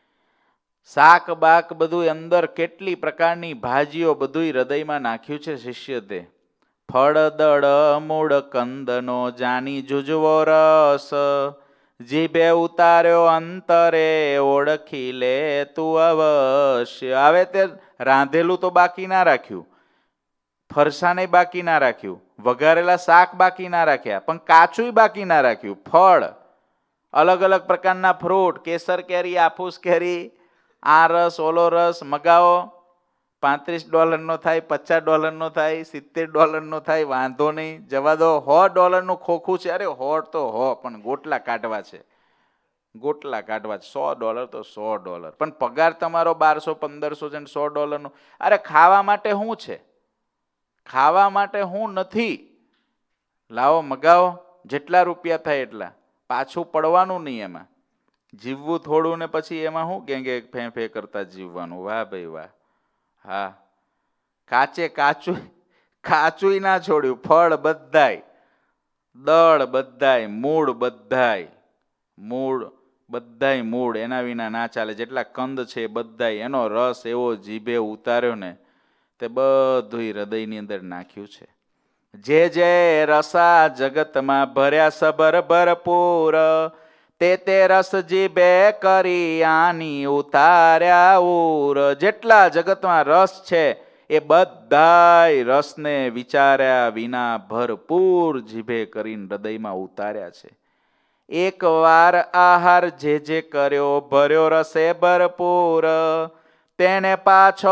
શાક બાક બધું અંદર કેટલી પ્રકારની ભાજીઓ બધું હૃદયમાં નાખ્યું છે શિષ્ય તે. ફળ દળ મૂળ કંદનો જાની જુજવો રસ, જીભે ઉતાર્યો અંતરે ઓળખી લે તું અવશ્ય. હવે તે રાંધેલું તો બાકી ના રાખ્યું, ફરસાને બાકી ના રાખ્યું, વઘારેલા શાક બાકી ના રાખ્યા, પણ કાચું બાકી ના રાખ્યું. ફળ, અલગ અલગ પ્રકારના ફ્રૂટ, કેસર કેરી, આફૂસ કેરી, આ રસ ઓલો રસ મગાવો. પાંત્રીસ ડોલરનો થાય, પચાસ ડોલરનો થાય, સિત્તેર ડોલરનો થાય, વાંધો નહીં, જવા દો. સો ડોલરનું ખોખું છે. અરે હોટ તો હો, પણ ગોટલા કાઢવા છે, ગોટલા કાઢવા છે. સો ડોલર તો સો ડોલર, પણ પગાર તમારો બારસો પંદરસો છે, સો ડોલરનો. અરે ખાવા માટે શું છે? ખાવા માટે હું નથી. લાવો મગાવો, જેટલા રૂપિયા થાય એટલા, પાછું પડવાનું નહીં એમાં. જીવવું થોડું ને પછી એમાં શું ગેંગે ફે ફે કરતા જીવવાનું. વાહ ભાઈ વાહ. હા, કાચે કાચું કાચું ના છોડ્યું. ફળ બધાય, દળ બધાય, મૂળ બધાય, મૂળ બધાય મૂળ એના વિના ના ચાલે. જેટલા કંદ છે બધાય, એનો રસ એવો જીભે ઉતાર્યો ને તે બધું હૃદયની અંદર નાખ્યું છે. જે જે રસા જગતમાં ભર્યા સબર ભરપૂર, તે તે રસ જીભે કરી આની ઉતાર્યા ઉર. જેટલા જગતમાં રસ છે એ બધાય રસને વિચાર્યા વિના ભરપૂર જીભે કરીને હૃદયમાં ઉતાર્યા છે. એક વાર આહાર જે જે કર્યો ભર્યો રસે ભરપૂર, તેને પાછો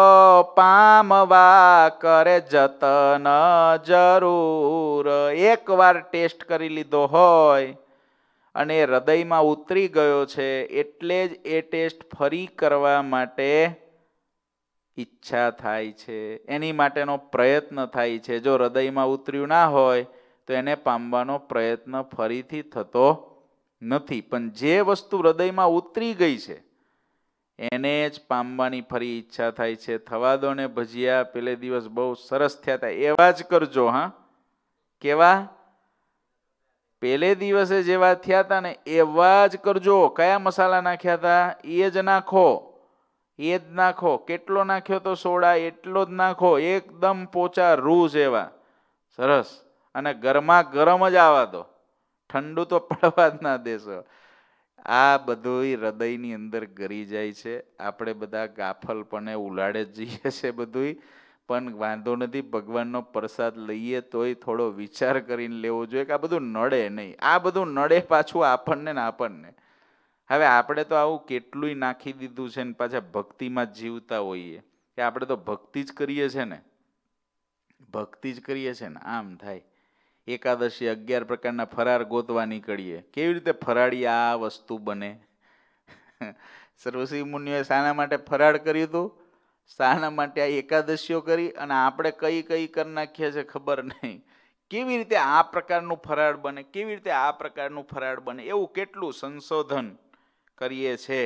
પામવા કરે જતન જરૂર. એક વાર ટેસ્ટ કરી લીધો હોય અને હૃદયમાં ઉતરી ગયો છે એટલે જ એ ટેસ્ટ ફરી કરવા માટે ઈચ્છા થાય છે, એની માટેનો પ્રયત્ન થાય છે. જો હૃદયમાં ઉતર્યું ના હોય તો એને પામવાનો પ્રયત્ન ફરીથી થતો નથી. પણ જે વસ્તુ હૃદયમાં ઉતરી ગઈ છે એને જ પામવાની ફરી ઈચ્છા થાય છે. થવા દો ને ભજીયા પેલે દિવસ બહુ સરસ થયા હતા, એવા જ કરજો. હા, કેવા? પેલે દિવસે જેવા થયા હતા ને એવા જ કરજો. કયા મસાલા નાખ્યા હતા એ જ નાખો, એ જ નાખો. કેટલો નાખ્યો તો સોડા એટલો જ નાખો. એકદમ પોચા રૂ જેવા સરસ. અને ગરમા ગરમ જ આવા દો, ઠંડુ તો પડવા જ ના દેશો. આ બધું હૃદયની અંદર ગરી જાય છે. આપણે બધા ગાફલપણે ઉલાડે જ જઈએ છે બધું. પણ વાંધો નથી, ભગવાનનો પ્રસાદ લઈએ તોય થોડો વિચાર કરીને લેવો જોઈએ કે આ બધું નડે નહીં. આ બધું નડે પાછું આપણને ને આપણને. હવે આપણે તો આવું કેટલુંય નાખી દીધું છે ને પાછા ભક્તિમાં જ જીવતા હોઈએ કે આપણે તો ભક્તિ જ કરીએ છે ને, ભક્તિ જ કરીએ છે ને. આમ થાય એકાદશી અગિયાર પ્રકારના ફરાર ગોતવા નીકળીએ. કેવી રીતે ફરાળી આ વસ્તુ બને? સર્વશ્રી મુનિઓએ શાના માટે ફરાળ કર્યું હતું? શાના માટે આ એકાદશીઓ કરી? અને આપણે કઈ કઈ કરી નાખીએ છે ખબર નહીં. કેવી રીતે આ પ્રકારનું ફરાળ બને, કેવી રીતે આ પ્રકારનું ફરાળ બને, એવું કેટલું સંશોધન કરીએ છે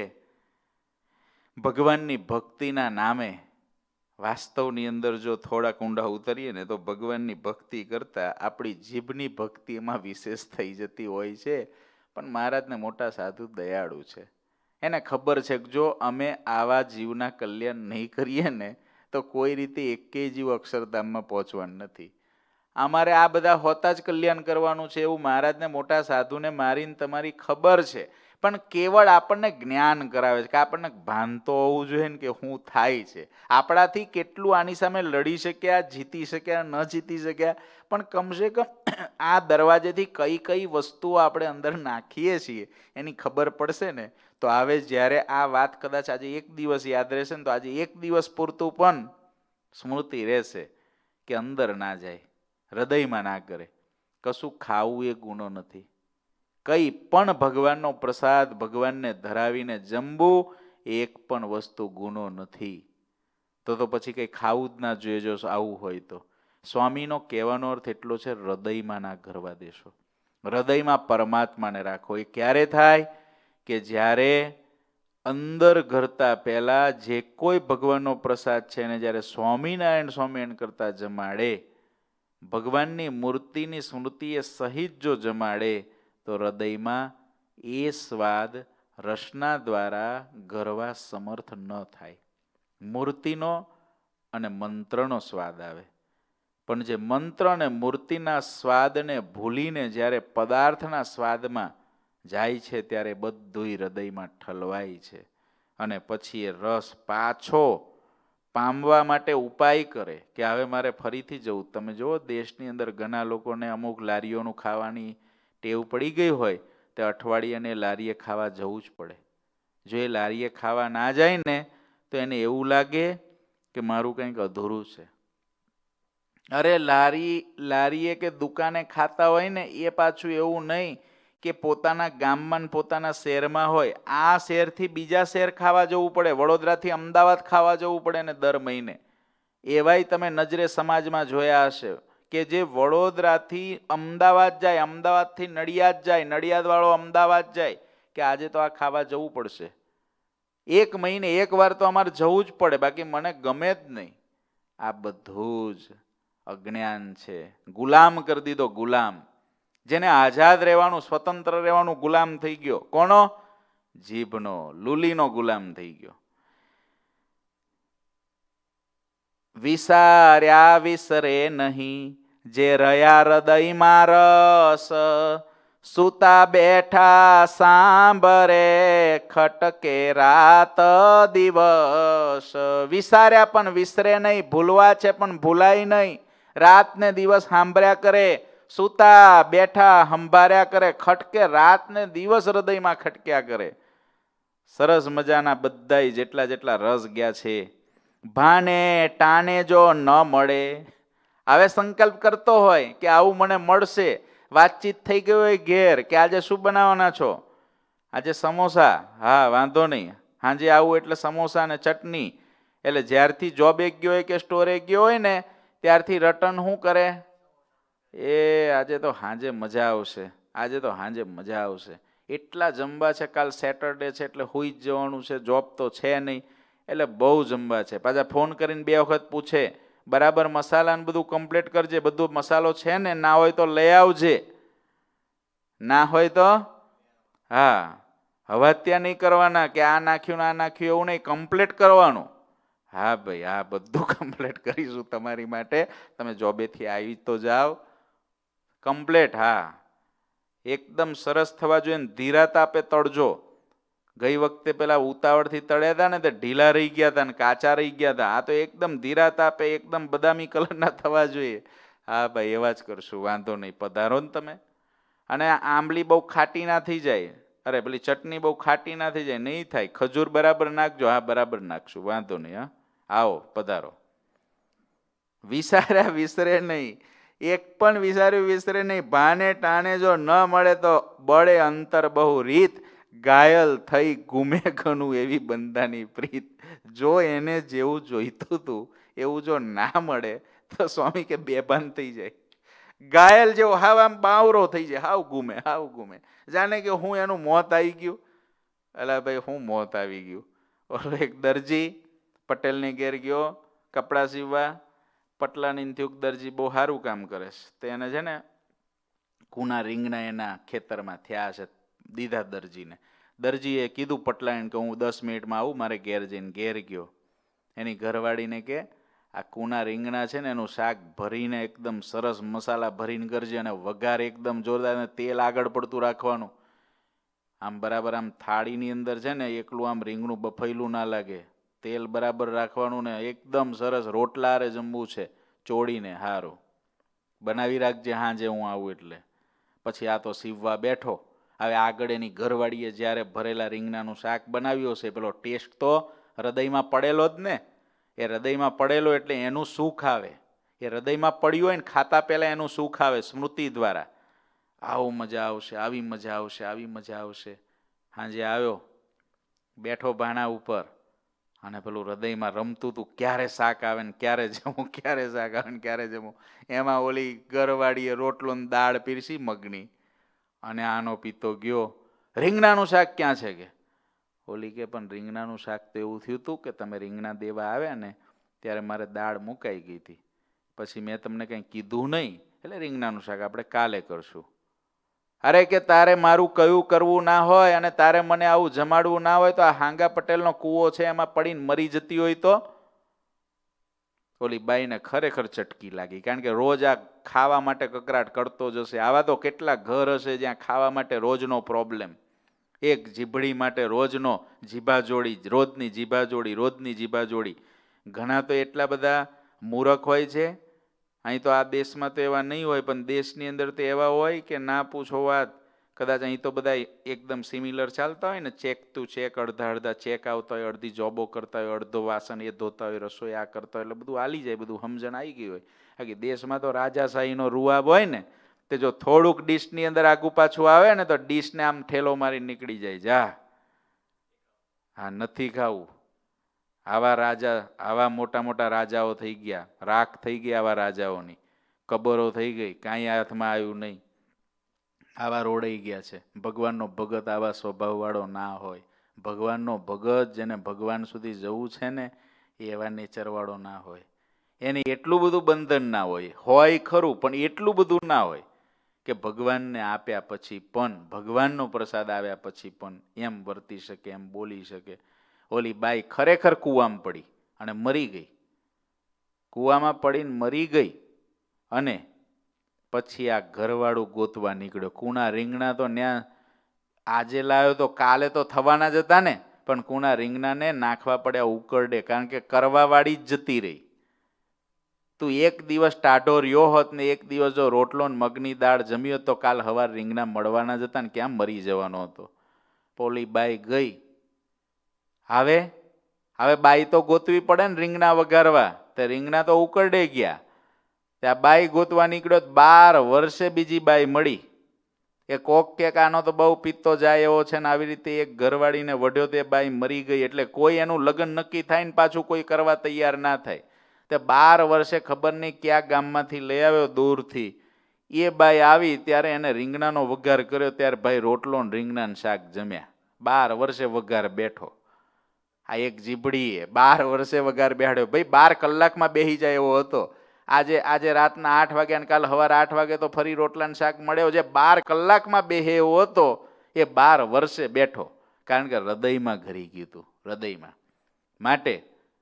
ભગવાનની ભક્તિના નામે. વાસ્તવની અંદર જો થોડાક ઊંડા ઉતરીએ ને તો ભગવાનની ભક્તિ કરતાં આપણી જીભની ભક્તિ એમાં વિશેષ થઈ જતી હોય છે. પણ મહારાજને મોટા સાધુ દયાળુ છે, એને ખબર છે કે જો અમે આવા જીવના કલ્યાણ નહીં કરીએ ને તો કોઈ રીતે એકેય જીવ અક્ષરધામમાં પહોંચવાનું નથી. અમારે આ બધા હોતા જ કલ્યાણ કરવાનું છે એવું મહારાજને મોટા સાધુને મારીને તમારી ખબર છે. પણ કેવળ આપણને જ્ઞાન કરાવે છે કે આપણને ભાન તો હોવું જોઈએ ને કે શું થાય છે. આપણાથી કેટલું આની સામે લડી શક્યા, જીતી શક્યા, ન જીતી શક્યા, પણ કમસે કમ આ દરવાજેથી કઈ કઈ વસ્તુઓ આપણે અંદર નાખીએ છીએ એની ખબર પડશે ને તો હવે જ્યારે આ વાત કદાચ આજે એક દિવસ યાદ રહેશે ને તો આજે એક દિવસ પૂરતું પણ સ્મૃતિ રહેશે કે અંદર ના જાય, હૃદયમાં ના કરે. કશું ખાવું એ ગુનો નથી. કઈ પણ ભગવાનનો પ્રસાદ ભગવાનને ધરાવીને જમવું એક પણ વસ્તુ ગુનો નથી. તો તો તો પછી કંઈ ખાવું જ ના જોઈએ જો આવું હોય તો. સ્વામીનો કહેવાનો અર્થ એટલો છે, હૃદયમાં ના ઘરવા દેશો, હૃદયમાં પરમાત્માને રાખો. એ ક્યારે થાય કે જ્યારે અંદર ઘરતા પહેલા જે કોઈ ભગવાનનો પ્રસાદ છે એને જ્યારે સ્વામિનારાયણ સ્વામિનારાયણ કરતા જમાડે, ભગવાનની મૂર્તિની સ્મૃતિએ સહિત જો જમાડે, તો હૃદયમાં એ સ્વાદ રસના દ્વારા ગરવા સમર્થ ન થાય. મૂર્તિનો અને મંત્રનો સ્વાદ આવે, પણ જે મંત્ર અને મૂર્તિના સ્વાદને ભૂલીને જ્યારે પદાર્થના સ્વાદમાં જાય છે, ત્યારે બધું હૃદયમાં ઠલવાય છે. અને પછી એ રસ પાછો પામવા માટે ઉપાય કરે કે હવે મારે ફરીથી જવું. તમે જુઓ દેશની અંદર ઘણા લોકોને અમુક લારીઓનું ખાવાની ટેવ પડી ગઈ હોય, તે અઠવાડિયાને લારીએ ખાવા જવું જ પડે. જો એ લારીએ ખાવા ના જાય ને તો એને એવું લાગે કે મારું કંઈક અધૂરું છે. અરે લારી લારીએ કે દુકાને ખાતા હોય ને એ પાછું એવું નહીં કે પોતાના ગામમાં પોતાના શહેરમાં હોય, આ શહેરથી બીજા શહેર ખાવા જવું પડે, વડોદરાથી અમદાવાદ ખાવા જવું પડે ને દર મહિને. એવાય તમે નજરે સમાજમાં જોયા હશે કે જે વડોદરાથી અમદાવાદ જાય, અમદાવાદથી નડિયાદ જાય, નડિયાદવાળો અમદાવાદ જાય કે આજે તો આ ખાવા જવું પડશે. એક મહિને એક વાર તો અમારે જવું જ પડે, બાકી મને ગમે જ નહીં. આ બધું જ અજ્ઞાન છે. ગુલામ કરી દીધો, ગુલામ. જેને આઝાદ રહેવાનું, સ્વતંત્ર રહેવાનું ગુલામ થઈ ગયો. કોનો? જીભનો, લુલીનો ગુલામ થઈ ગયો. વિસાર્યા વિસરે નહીં, જે રહ્યા હૃદયમાં રસ, સુતા બેઠા સાંભરે ખટકે રાત દિવસ. વિસાર્યા પણ વિસરે નહીં, ભૂલવા છે પણ ભૂલાય નહીં, રાત ને દિવસ સાંભળ્યા કરે, સુતા બેઠા સંભાળ્યા કરે, ખટકે રાત ને દિવસ હૃદયમાં ખટક્યા કરે. સરસ મજાના બધાય જેટલા જેટલા રસ ગયા છે, ભાને ટાણે જો ન મળે. હવે સંકલ્પ કરતો હોય કે આવું મને મળશે, વાતચીત થઈ ગઈ હોય ઘેર કે આજે શું બનાવવાના છો, આજે સમોસા, હા વાંધો નહીં, સાંજે આવું એટલે સમોસા ને ચટણી. એટલે જ્યારથી જોબે ગયો હોય કે સ્ટોરે ગયો હોય ને ત્યારથી રટન શું કરે, એ આજે તો સાંજે મજા આવશે, આજે તો સાંજે મજા આવશે, એટલા જમવા છે, કાલ સેટરડે છે એટલે હોઈ જ જવાનું છે, જોબ તો છે નહીં એટલે બહુ જમવા છે. પાછા ફોન કરીને બે વખત પૂછે, બરાબર મસાલા ને બધું કમ્પ્લીટ કરજે, બધું મસાલો છે ને, ના હોય તો લઈ આવજે, ના હોય તો હા હવાત્યા નહીં કરવાના કે આ નાખ્યું ને આ નાખ્યું, એવું નહીં, કમ્પ્લીટ કરવાનું. હા ભાઈ, હા બધું કમ્પ્લીટ કરીશું તમારી માટે, તમે જોબેથી આવી તો જાઓ કમ્પ્લીટ. હા એકદમ સરસ થવા જોઈએ ને ધીરા તાપે તળજો. ગઈ વખતે પેલા ઉતાવળથી તળ્યા હતા ને તે ઢીલા રહી ગયા હતા ને કાચા રહી ગયા હતા. આ તો એકદમ ધીરા તાપે એકદમ બદામી કલરના થવા જોઈએ. હા ભાઈ એવા જ કરશું, વાંધો નહીં, પધારો ને તમે. અને આંબલી બહુ ખાટી ના થઈ જાય, અરે પેલી ચટણી બહુ ખાટી ના થઈ જાય, નહીં થાય. ખજૂર બરાબર નાખજો, હા બરાબર નાખશું, વાંધો નહીં. હા આવો પધારો. વિસાર્યા વિસરે નહીં, એક પણ વિસાર્યું વિસરે નહીં, ભાને ટાણે જો ન મળે તો બળે અંતર બહુ રીત, ઘાયલ થઈ ગુમે ઘણું એવી બંધાની પ્રીત. જો એને જેવું જોઈતું હતું એવું જો ના મળે તો સ્વામી કે બેભાન થઈ જાય, ઘાયલ જેવો, હાવ આમ બાવરો થઈ જાય, હાવ ગુમે, હાવ ગુમે, જાણે કે હું એનું મોત આવી ગયું. અલા ભાઈ હું મોત આવી ગયું. ઓલો એક દરજી પટેલની ઘેર ગયો કપડાં સીવવા, પટલાની થયું દરજી બહુ સારું કામ કરે છે, તો એને છે ને કુના રીંગણા એના ખેતરમાં થયા છે, દીધા દરજીને. દરજીએ કીધું પટલાને કે હું દસ મિનિટમાં આવું મારે ઘેર જઈને. ઘેર ગયો, એની ઘરવાળીને કે આ કુના રીંગણા છે ને એનું શાક ભરીને એકદમ સરસ મસાલા ભરીને કરજે, અને વઘાર એકદમ જોરદાર, તેલ આગળ પડતું રાખવાનું, આમ બરાબર આમ થાળીની અંદર છે ને એકલું આમ રીંગણું બફેલું ના લાગે, તેલ બરાબર રાખવાનું ને એકદમ સરસ રોટલા હારે જમવું છે, ચોળીને હારું બનાવી રાખજે હાંજે હું આવું એટલે. પછી આ તો સીવવા બેઠો. હવે આગળ એની ઘરવાળીએ જ્યારે ભરેલા રીંગણાનું શાક બનાવ્યું હશે, પેલો ટેસ્ટ તો હૃદયમાં પડેલો જ ને. એ હૃદયમાં પડેલો એટલે એનું સુખ આવે, એ હૃદયમાં પડ્યું હોય ને ખાતા પહેલાં એનું સુખ આવે સ્મૃતિ દ્વારા. આવું મજા આવશે, આવી મજા આવશે, આવી મજા આવશે. હાંજે આવ્યો, બેઠો ભાણા ઉપર, અને પેલું હૃદયમાં રમતું તું, ક્યારે શાક આવે ને ક્યારે જમું, ક્યારે શાક આવે ને ક્યારે જમું. એમાં ઓલી ઘરવાળીએ રોટલો ને દાળ પીરસી મગની, અને આનો પિત્તો ગયો, રીંગણાનું શાક ક્યાં છે કે? ઓલી કે પણ રીંગણાનું શાક તો એવું થયું હતું કે તમે રીંગણા દેવા આવ્યા ને ત્યારે મારે દાળ મુકાઈ ગઈ હતી, પછી મેં તમને કંઈ કીધું નહીં, એટલે રીંગણાનું શાક આપણે કાલે કરશું. અરે કે તારે મારું કયું કરવું ના હોય અને તારે મને આવું જમાડવું ના હોય તો આ હાંગા પટેલનો કૂવો છે એમાં પડીને મરી જતી હોય તો? ઓલી બાઈને ખરેખર ચટકી લાગી, કારણ કે રોજ આ ખાવા માટે કકરાટ કરતો જ હશે. આવા તો કેટલા ઘર હશે જ્યાં ખાવા માટે રોજનો પ્રોબ્લેમ, એક જીભડી માટે રોજનો જીભા જોડી, રોજની જીભા જોડી, રોજની જીભા જોડી. ઘણા તો એટલા બધા મૂરખ હોય છે, અહીં તો આ દેશમાં તો એવા નહીં હોય, પણ દેશની અંદર તો એવા હોય કે ના પૂછો વાત. કદાચ અહીં તો બધા એકદમ સિમિલર ચાલતા હોય ને, ચેક ટુ ચેક, અડધા અડધા ચેક આવતા હોય, અડધી જોબો કરતા હોય, અડધો વાસણ એ ધોતા હોય, રસોઈ આ કરતા હોય, એટલે બધું હાલી જાય, બધું સમજણ આવી ગઈ હોય. બાકી દેશમાં તો રાજાશાહીનો રૂઆબ હોય ને, તે જો થોડુંક ડીશની અંદર આગુ પાછું આવે ને તો ડીશને આમ ઠેલો મારી નીકળી જાય, જા હા નથી ખાવું. આવા રાજા, આવા મોટા મોટા રાજાઓ થઈ ગયા, રાખ થઈ ગયા આવા રાજાઓની, કબરો થઈ ગઈ, કાંઈ હાથમાં આવ્યું નહીં, આવા રોડાઈ ગયા છે. ભગવાનનો ભગત આવા સ્વભાવવાળો ના હોય. ભગવાનનો ભગત, જેને ભગવાન સુધી જવું છે ને, એ એવા નેચરવાળો ના હોય. એને એટલું બધું બંધન ના હોય, હોય ખરું પણ એટલું બધું ના હોય કે ભગવાનને આપ્યા પછી પણ, ભગવાનનો પ્રસાદ આવ્યા પછી પણ એમ વર્તી શકે, એમ બોલી શકે. ઓલી બાઈ ખરેખર કૂવામાં પડી અને મરી ગઈ. કૂવામાં પડીને મરી ગઈ અને પછી આ ઘરવાળું ગોતવા નીકળ્યો. કૂણા રીંગણા તો ન્યા આજે લાવ્યો તો કાલે તો થવાના જ હતા ને, પણ કૂણા રીંગણાને નાખવા પડ્યા ઉકરડે, કારણ કે કરવાવાળી જ જતી રહી. તું એક દિવસ ટાઢો રહ્યો હોત ને એક દિવસ જો રોટલો ને મગની દાળ જમ્યો તો કાલ હવાર રીંગણા મળવાના જ હતા ને, ક્યાં મરી જવાનો હતો. પોલી બાઈ ગઈ. હવે હવે બાઈ તો ગોતવી પડે ને રીંગણા વઘારવા, તે રીંગણા તો ઉકરડે ગયા. ત્યાં બાઈ ગોતવા નીકળ્યો, બાર વર્ષે બીજી બાઈ મળી. એ કોક કે આનો તો બહુ પિત્તો જાય એવો છે ને, આવી રીતે એક ઘરવાળીને વઢ્યો તે બાઈ મરી ગઈ. એટલે કોઈ એનું લગ્ન નક્કી થાય ને પાછું કોઈ કરવા તૈયાર ના થાય. તે બાર વર્ષે ખબર નહીં ક્યાં ગામમાંથી લઈ આવ્યો દૂરથી, એ બાઈ આવી ત્યારે એને રીંગણાનો વઘાર કર્યો, ત્યારે ભાઈ રોટલો ને રીંગણાનું શાક જમ્યા. બાર વર્ષે વઘાર બેઠો. આ એક જીભડીએ બાર વર્ષે વઘાર બેહાડ્યો. ભાઈ બાર કલાકમાં બેહી જાય એવો હતો. આજે આજે રાતના આઠ વાગ્યા ને કાલ સવારે આઠ વાગે તો ફરી રોટલાનું શાક મળ્યો. જે બાર કલાકમાં બેહે એવો હતો એ બાર વર્ષે બેઠો, કારણ કે હૃદયમાં ઘરી ગયું હતું, હૃદયમાં. માટે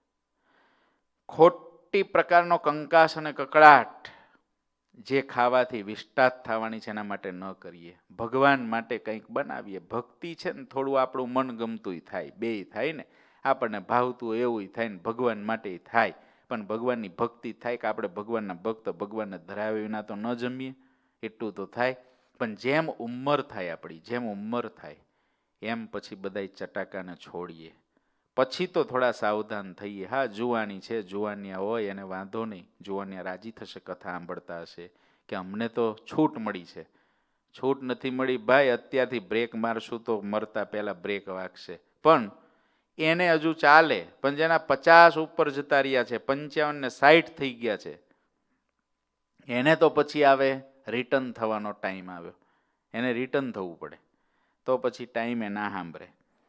ખોટી પ્રકારનો કંકાસ અને કકડાટ જે ખાવાથી વિષ્ટાત થવાની છે એના માટે ન કરીએ. ભગવાન માટે કંઈક બનાવીએ. ભક્તિ છે ને થોડું આપણું મન ગમતું થાય, બેય થાય ને, આપણને ભાવતું એવું થાય ને ભગવાન માટે થાય. પણ ભગવાનની ભક્તિ થાય કે આપણે ભગવાનના ભક્ત, ભગવાનને ધરાવ્યા વિના તો ન જમીએ, એટલું તો થાય. પણ જેમ ઉંમર થાય આપણી, જેમ ઉંમર થાય એમ પછી બધાય ચટાકાને છોડીએ. પછી તો થોડા સાવધાન થઈએ. હા જુવાની છે, જુવાનિયા હોય એને વાંધો નહીં, જુવાનિયા રાજી થશે, કથા સાંભળતા હશે કે અમને તો છૂટ મળી છે. છૂટ નથી મળી ભાઈ, અત્યારથી બ્રેક મારશું તો મરતા પહેલા બ્રેક વાગશે. પણ એને હજુ ચાલે. પણ જેના પચાસ ઉપર જતા રહ્યા છે, પંચાવન ને સાઠ થઈ ગયા છે, એને તો પછી આવે રિટર્ન થવાનો ટાઈમ આવ્યો. એને રિટર્ન થવું પડે, તો પછી ટાઈમે ના સાંભળે.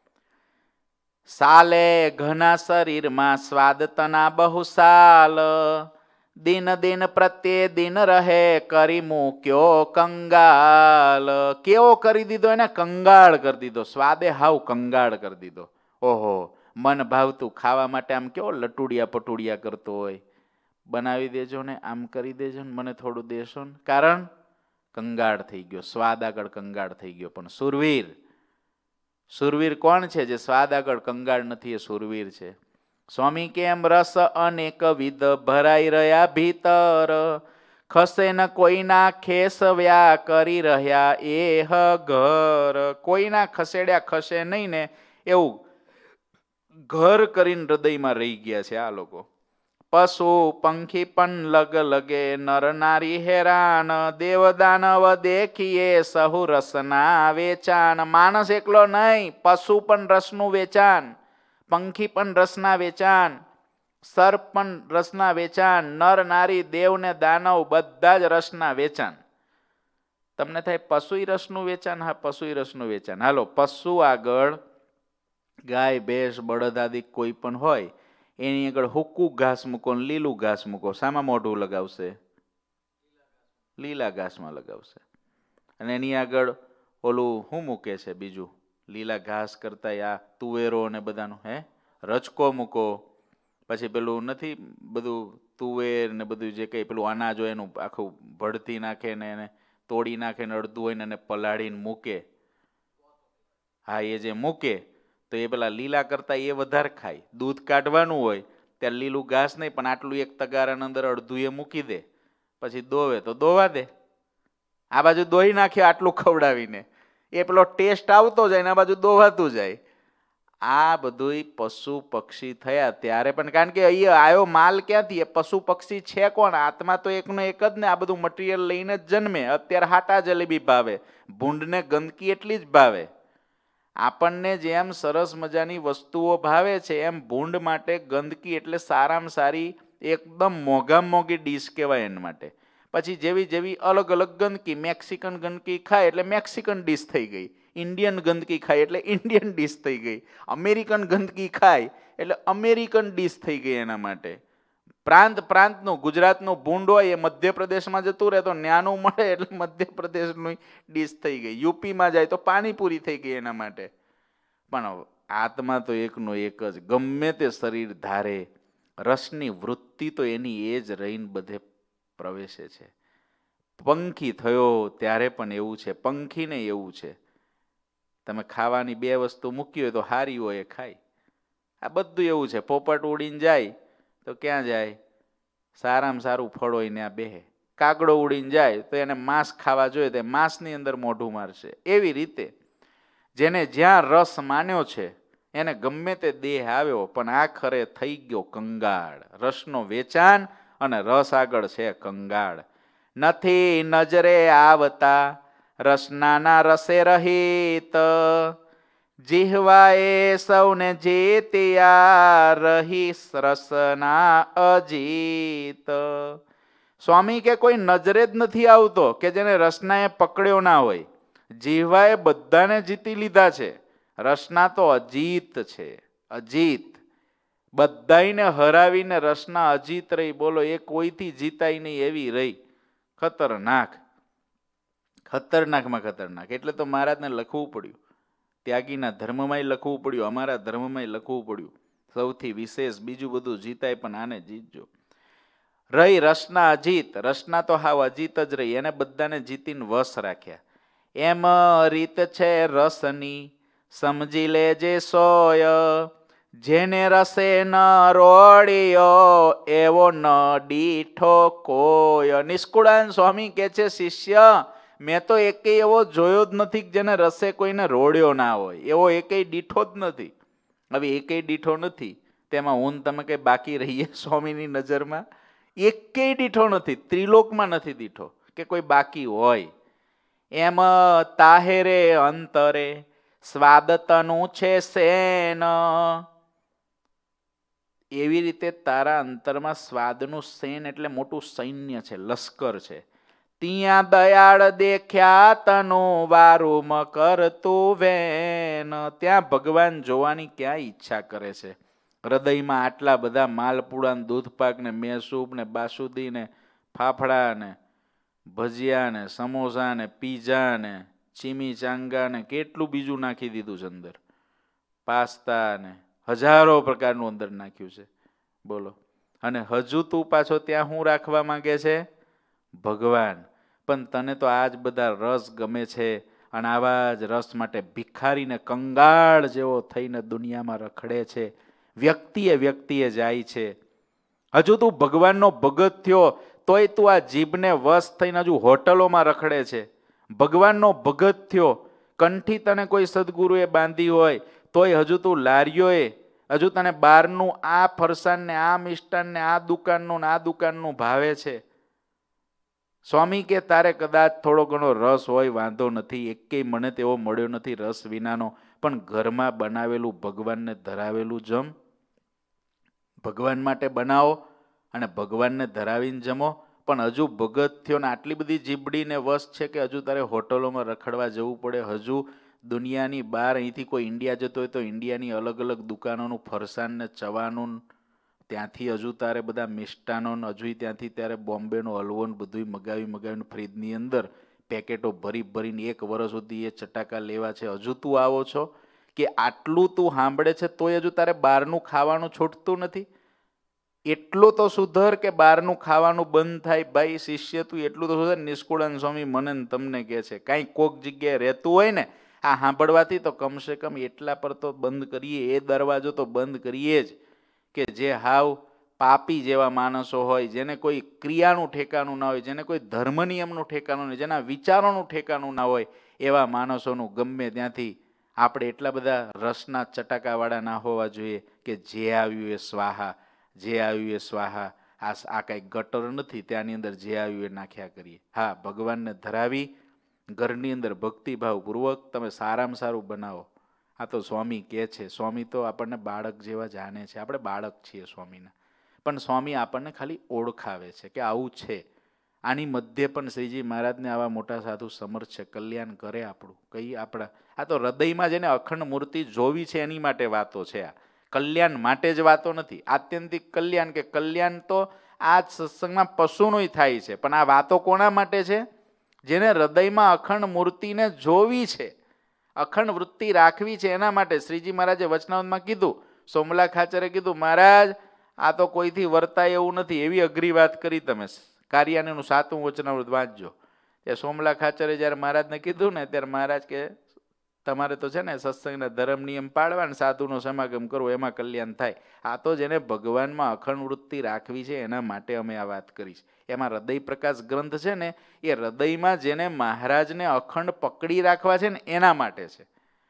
સાલે ઘના શરીરમાં સ્વાદ તના બહુ સાલ, દિન દિન પ્રત્યે દિન રહે કરી મૂક્યો કંગાલ. કેવો કરી દીધો એને? કંગાળ કરી દીધો. સ્વાદે હાવ કંગાળ કરી દીધો. ઓહો, મન ભાવતું ખાવા માટે આમ કેવો લટુડિયા પટુડિયા કરતો હોય, બનાવી દેજો ને, આમ કરી દેજો ને, મને થોડું દેશો ને. કારણ કંગાળ થઈ ગયો, સ્વાદ આગળ કંગાળ થઈ ગયો. પણ સુરવીર, સુરવીર કોણ છે? જે સ્વાદ આગળ કંગાળ નથી, એ સુરવીર છે. સ્વામી કેમ રસ અનેક વિધ ભરાઈ રહ્યા ભીતર, ખસે ન કોઈના ખેસવ્યા કરી રહ્યા એ ઘર. કોઈના ખસેડ્યા ખસે નહીં ને એવું ઘર કરીને હૃદયમાં રહી ગયા છે આ લોકો. પશુ પંખી પણ લગ લગે, નર નારી હેરાન, દેવ દાનવ દેખીએ સહુ રસના વેચાણ. માણસ એકલો નહીં, પશુ પણ રસનું વેચાણ, પંખી પણ રસના વેચાણ, સર્પ પણ રસના વેચાણ, નર નારી દેવ ને દાનવ બધા જ રસના વેચાણ. તમને થાય પશુય રસનું વેચાણ? હા, પશુય રસનું વેચાણ. હાલો, પશુ આગળ ગાય ભેંસ બળદ આદિ કોઈ પણ હોય એની આગળ હુક્કું ઘાસ મૂકો ને લીલું ઘાસ મૂકો, શામાં મોઢું લગાવશે? લીલા ઘાસમાં લગાવશે. અને એની આગળ ઓલું શું મૂકે છે બીજું? લીલા ઘાસ કરતા આ તુવેરો ને બધાનું હે રચકો મૂકો. પછી પેલું નથી બધું તુવેર ને બધું જે કંઈ પેલું અનાજ હોય એનું આખું ભડતી નાખે ને એને તોડી નાખે ને અડધું હોય ને એને પલાળીને મૂકે. હા, એ જે મૂકે તો એ પેલા લીલા કરતા એ વધારે ખાય. દૂધ કાઢવાનું હોય ત્યારે લીલું ઘાસ નહીં પણ આટલું એક તગારાની અંદર અડધું એ મૂકી દે, પછી દોવે તો દોવા દે. આ બાજુ દોઈ નાખે આટલું ખવડાવીને, એ પેલો ટેસ્ટ આવતો જાય ને આ બાજુ દોવાતું જાય. આ બધું પશુ પક્ષી થયા ત્યારે પણ, કારણ કે અહીંયા આવ્યો માલ ક્યાંથી? એ પશુ પક્ષી છે કોણ? આત્મા તો એકનો એક જ ને. આ બધું મટીરિયલ લઈને જ જન્મે. અત્યારે હાટા જલેબી ભાવે, ભૂંડને ગંદકી એટલી જ ભાવે. આપણને જેમ સરસ મજાની વસ્તુઓ ભાવે છે એમ ભૂંડ માટે ગંદકી એટલે સારામાં સારી એકદમ મોંઘામાં મોંઘી ડીશ કહેવાય એના માટે. પછી જેવી જેવી અલગ અલગ ગંદકી, મેક્સિકન ગંદકી ખાય એટલે મેક્સિકન ડીશ થઈ ગઈ, ઇન્ડિયન ગંદકી ખાય એટલે ઇન્ડિયન ડીશ થઈ ગઈ, અમેરિકન ગંદકી ખાય એટલે અમેરિકન ડીશ થઈ ગઈ. એના માટે પ્રાંત પ્રાંતનું, ગુજરાતનું ભૂંડ હોય એ મધ્યપ્રદેશમાં જતું રહે તો ન્યાનું મળે એટલે મધ્યપ્રદેશનું ડીશ થઈ ગઈ. યુપીમાં જાય તો પાણીપુરી થઈ ગઈ એના માટે. પણ આત્મા તો એકનો એક જ. ગમે તે શરીર ધારે રસની વૃત્તિ તો એની એ જ રહીને બધે પ્રવેશે છે. પંખી થયો ત્યારે પણ એવું છે, પંખીને એવું છે. તમે ખાવાની બે વસ્તુ મૂકી હોય તો હારી હોય એ ખાય. આ બધું એવું છે. પોપટ ઉડીને જાય તો ક્યાં જાય? સારામાં સારું ફળ હોય ને આ બેહે. કાગડો ઉડીને જાય તો એને માંસ ખાવા જોઈએ તો માંસની અંદર મોઢું મારશે. એવી રીતે જેને જ્યાં રસ માન્યો છે એને ગમે તે દેહ આવ્યો પણ આખરે થઈ ગયો કંગાળ. રસનો વેચાણ અને રસ આગળ છે કંગાળ. નથી નજરે આવતા રસનાના રસે રહિત, જીહવાએ સૌને જીત્યા રહી રસના અજીત. સ્વામી કે કોઈ નજરે જ નથી આવતો કે જેને રસનાએ પકડ્યો ના હોય. જીહવાએ બધાને જીતી લીધા છે. રસના તો અજીત છે, અજીત. બધાઈને હરાવીને રસના અજીત રહી. બોલો, એ કોઈથી જીતાય નહીં એવી રહી. ખતરનાક, ખતરનાકમાં ખતરનાક. એટલે તો મહારાજને લખવું પડ્યું. ત્યાગીના ધર્મમાંય લખવું પડ્યું, અમારા ધર્મમાંય લખવું પડ્યું. સૌથી વિશેષ બીજું બધું જીતાય પણ આને જીતજો. રહી રસના અજીત. રસના તો હાવ અજીત જ રહી. એને બધાને જીતીને વશ રાખ્યા. એમ રીત છે રસની સમજી લેજે સોય, જેને રસે ન રોડ્યો એવો ન દીઠો કોઈ. નિષ્કુળાનંદ સ્વામી કે છે, શિષ્ય મેં તો એકેય એવો જોયો જ નથી કે જેને રસે કોઈને રોડ્યો ના હોય. એવો એકેય દીઠો જ નથી. હવે એકેય દીઠો નથી તેમાં હું તમે કઈ બાકી રહીએ સ્વામીની નજરમાં? એકેય દીઠો નથી. ત્રિલોકમાં નથી દીઠો કે કોઈ બાકી હોય. એમ તાહેરે અંતરે સ્વાદતનું છે સેન. એવી રીતે તારા અંતરમાં સ્વાદનું સેન એટલે મોટું સૈન્ય છે, લશ્કર છે. ત્યાં દયાળ દેખ્યા તનું વારું કરતું વેન. ત્યાં ભગવાન જોવાની ક્યાં ઈચ્છા કરે છે? હૃદયમાં આટલા બધા માલપુડા ને દૂધપાક ને મેસૂબ ને બાસુદી ને ફાફડા ને ભજીયા ને સમોસા ને પીઝા ને ચીમી ચાંગા ને કેટલું બીજું નાખી દીધું છે અંદર. પાસ્તા ને હજારો પ્રકારનું અંદર નાખ્યું છે. બોલો, અને હજુ તું પાછો ત્યાં શું રાખવા માંગે છે? ભગવાન. પણ તને તો આજ બધા રસ ગમે છે અને આવા જ રસ માટે ભિખારીને કંગાળ જેવો થઈને દુનિયામાં રખડે છે. વ્યક્તિએ વ્યક્તિએ જાય છે. હજુ તું ભગવાનનો ભગત થયો તોય તું આ જીભને વશ થઈને હજુ હોટલોમાં રખડે છે. ભગવાનનો ભગત થયો, કંઠી તને કોઈ સદગુરુએ બાંધી હોય તોય હજુ તું લારીઓએ, હજુ તને બહારનું આ ફરસાણ ને આ મિષ્ટાન ને આ દુકાનનું ને આ દુકાનનું ભાવે છે. સ્વામી કે તારે કદાચ થોડો ઘણો રસ હોય વાંધો નથી, એકેય મને તેવો મળ્યો નથી રસ વિનાનો, પણ ઘરમાં બનાવેલું ભગવાનને ધરાવેલું જમ. ભગવાન માટે બનાવો અને ભગવાનને ધરાવીને જમો, પણ હજુ ભગત થયો ને આટલી બધી જીબડીને વશ છે કે હજુ તારે હોટલોમાં રખડવા જવું પડે. હજુ દુનિયાની બહાર અહીંથી કોઈ ઇન્ડિયા જતો હોય તો ઇન્ડિયાની અલગ અલગ દુકાનોનું ફરસાણ ને ચવાનું, ત્યાંથી હજુ તારે બધા મિષ્ટાનો, હજુ ત્યાંથી ત્યારે બોમ્બેનો હલવો ને બધું મગાવી મગાવીને ફ્રીજની અંદર પેકેટો ભરી ભરીને એક વર્ષ સુધી એ ચટાકા લેવા છે. હજુ તું આવો છો કે આટલું તું સાંભળે છે તોય હજુ તારે બહારનું ખાવાનું છૂટતું નથી. એટલું તો સુધર કે બહારનું ખાવાનું બંધ થાય. ભાઈ શિષ્ય તું એટલું તો સુધર. નિષ્કુળાનંદ સ્વામી મને ને તમને કહે છે કાંઈ કોક જગ્યાએ રહેતું હોય ને આ સાંભળવાથી તો કમસે કમ એટલા પર તો બંધ કરીએ, એ દરવાજો તો બંધ કરીએ જ કે જે હાવ પાપી જેવા માણસો હોય, જેને કોઈ ક્રિયાનું ઠેકાણું ના હોય, જેને કોઈ ધર્મ નિયમનું ઠેકાણું નહીં, જેના વિચારોનું ઠેકાણું ના હોય, એવા માણસોનું ગમે ત્યાંથી આપણે એટલા બધા રસના ચટાકાવાળા ના હોવા જોઈએ કે જે આવ્યું એ સ્વાહા, જે આવ્યું એ સ્વાહા. આ આ કાંઈ ગટર નથી ત્યાંની અંદર જે આવ્યું એ નાખ્યા કરીએ. હા, ભગવાનને ધરાવી ઘરની અંદર ભક્તિભાવપૂર્વક તમે સારામાં સારું બનાવો. આ તો સ્વામી કહે છે. સ્વામી તો આપણને બાળક જેવા જાણે છે. આપણે બાળક છીએ સ્વામીના, પણ સ્વામી આપણને ખાલી ઓળખાવે છે કે આવું છે. આની મધ્ય પણ શ્રીજી મહારાજને આવા મોટા સાધુ સમર્થ છે, કલ્યાણ કરે આપણું. કઈ આપણા આ તો હૃદયમાં જેને અખંડ મૂર્તિ જોવી છે એની માટે વાતો છે. આ કલ્યાણ માટે જ વાતો નથી. આત્યંતિક કલ્યાણ કે કલ્યાણ તો આ સત્સંગમાં પશુનું થાય છે, પણ આ વાતો કોના માટે છે? જેને હૃદયમાં અખંડ મૂર્તિને જોવી છે, અખંડ વૃત્તિ રાખવી છે, એના માટે. શ્રીજી મહારાજે વચનામૃતમાં કીધું, સોમલા ખાચરે કીધું, મહારાજ આ તો કોઈથી વર્તાય એવું નથી. એવી અઘરી વાત કરી તમે. કાર્યાનું સાતમું વચનામૃત વાંચજો. એ સોમલા ખાચરે જ્યારે મહારાજને કીધું ને ત્યારે મહારાજ કે તમારે તો છે ને સત્સંગના ધર્મ નિયમ પાળવા ને સાધુનો સમાગમ કરવો, એમાં કલ્યાણ થાય. આ તો જેને ભગવાનમાં અખંડ વૃત્તિ રાખવી છે એના માટે અમે આ વાત કરીશ. એમાં હૃદય પ્રકાશ ગ્રંથ છે ને એ હૃદયમાં જેને મહારાજને અખંડ પકડી રાખવા છે ને એના માટે છે.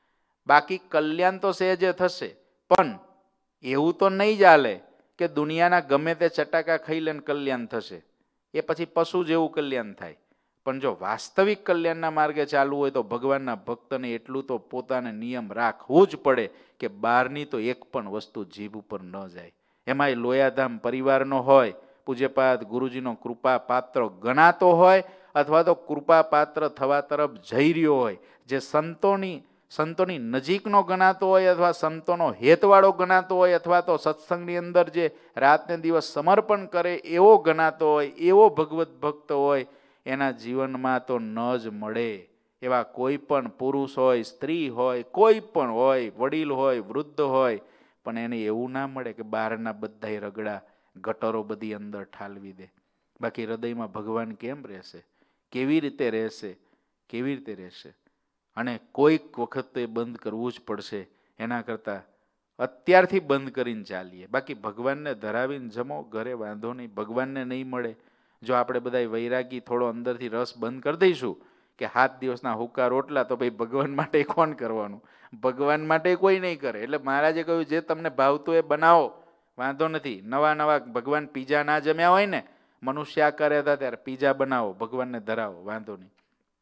બાકી કલ્યાણ તો સહેજે થશે, પણ એવું તો નહીં ચાલે કે દુનિયાના ગમે તે ચટાકા ખાઈ લે ને કલ્યાણ થશે. એ પછી પશુ જેવું કલ્યાણ થાય. પણ જો વાસ્તવિક કલ્યાણના માર્ગે ચાલવું હોય તો ભગવાનના ભક્તને એટલું તો પોતાને નિયમ રાખવું જ પડે કે બહારની તો એક પણ વસ્તુ જીભ ઉપર ન જાય. એમાંય લોયાધામ પરિવારનો હોય, પૂજ્યપાદ ગુરુજીનો કૃપા પાત્ર ગણાતો હોય અથવા તો કૃપા પાત્ર થવા તરફ જઈ રહ્યો હોય, જે સંતોની સંતોની નજીકનો ગણાતો હોય અથવા સંતોનો હેતવાળો ગણાતો હોય અથવા તો સત્સંગની અંદર જે રાતને દિવસ સમર્પણ કરે એવો ગણાતો હોય, એવો ભગવત ભક્ત હોય, એના જીવનમાં તો ન જ મળે. એવા કોઈ પણ પુરુષ હોય, સ્ત્રી હોય, કોઈ પણ હોય, વડીલ હોય, વૃદ્ધ હોય, પણ એને એવું ના મળે કે બહારના બધાય રગડા ગટરો બધી અંદર ઠાલવી દે. બાકી હૃદયમાં ભગવાન કેમ રહેશે? કેવી રીતે રહેશે? કેવી રીતે રહેશે? અને કોઈક વખત તો એ બંધ કરવું જ પડશે. એના કરતાં અત્યારથી બંધ કરીને ચાલીએ. બાકી ભગવાનને ધરાવીને જમો, ઘરે વાંધો નહીં. ભગવાનને નહીં મળે. જો આપણે બધા વૈરાગી થોડો અંદરથી રસ બંધ કરી દઈશું કે સાત દિવસના હુક્કા રોટલા, તો ભાઈ ભગવાન માટે કોણ કરવાનું? ભગવાન માટે કોઈ નહીં કરે. એટલે મહારાજે કહ્યું જે તમને ભાવતું એ બનાવો, વાંધો નથી. નવા નવા ભગવાન પીઝા ના જમ્યા હોય ને, મનુષ્ય કરે હતા ત્યારે પીઝા બનાવો, ભગવાનને ધરાવો, વાંધો નહીં.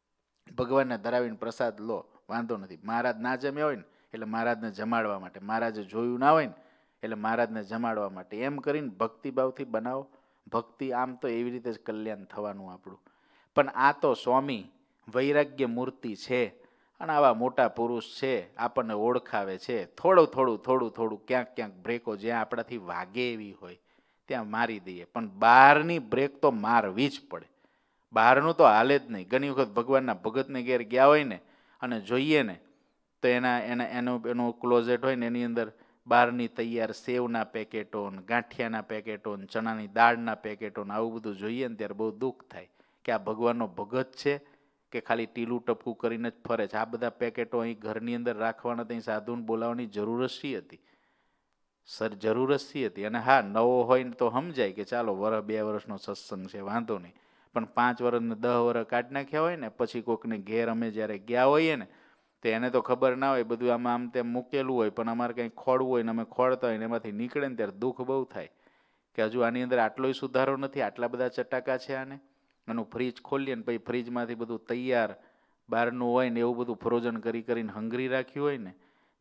ભગવાનને ધરાવીને પ્રસાદ લો, વાંધો નથી. મહારાજ ના જમ્યા હોય ને એટલે મહારાજને જમાડવા માટે, મહારાજે જોયું ના હોય ને એટલે મહારાજને જમાડવા માટે, એમ કરીને ભક્તિભાવથી બનાવો. ભક્તિ આમ તો એવી રીતે જ કલ્યાણ થવાનું આપણું. પણ આ તો સ્વામી વૈરાગ્ય મૂર્તિ છે અને આવા મોટા પુરુષ છે, આપણને ઓળખાવે છે. થોડું થોડું થોડું થોડું ક્યાંક ક્યાંક બ્રેકો જ્યાં આપણાથી વાગે એવી હોય ત્યાં મારી દઈએ, પણ બહારની બ્રેક તો મારવી જ પડે. બહારનું તો હાલે જ નહીં. ઘણી વખત ભગવાનના ભગતને ઘેર ગયા હોય ને અને જોઈએ ને તો એના એના એનું એનું ક્લોઝેટ હોય ને એની અંદર બહારની તૈયાર સેવના પેકેટો ને ગાંઠિયાના પેકેટો ને ચણાની દાળના પેકેટો ને આવું બધું જોઈએ ને ત્યારે બહુ દુઃખ થાય કે આ ભગવાનનો ભગત છે કે ખાલી ટીલું ટપકું કરીને જ ફરે છે. આ બધા પેકેટો અહીં ઘરની અંદર રાખવાના, ત્યાં સાધુને બોલાવવાની જરૂર જ શી હતી? સર જરૂર જ શી હતી? અને હા, નવો હોય ને તો સમજાય કે ચાલો વરસ બે વર્ષનો સત્સંગ છે, વાંધો નહીં. પણ પાંચ વર્ષ ને દસ વર્ષ કાઢી નાખ્યા હોય ને પછી કોઈકને ઘેર અમે જ્યારે ગયા હોઈએ ને તો એને તો ખબર ના હોય, બધું આમાં આમ તેમ મૂકેલું હોય, પણ અમારે કંઈ ખોડવું હોય ને અમે ખોડતા હોય ને એમાંથી નીકળે ને ત્યારે દુઃખ બહુ થાય કે હજુ આની અંદર આટલોય સુધારો નથી, આટલા બધા ચટાકા છે આને. એનું ફ્રીજ ખોલીએ ને પછી ફ્રીજમાંથી બધું તૈયાર બહારનું હોય ને એવું બધું ફ્રોઝન કરી કરીને હંગરી રાખ્યું હોય ને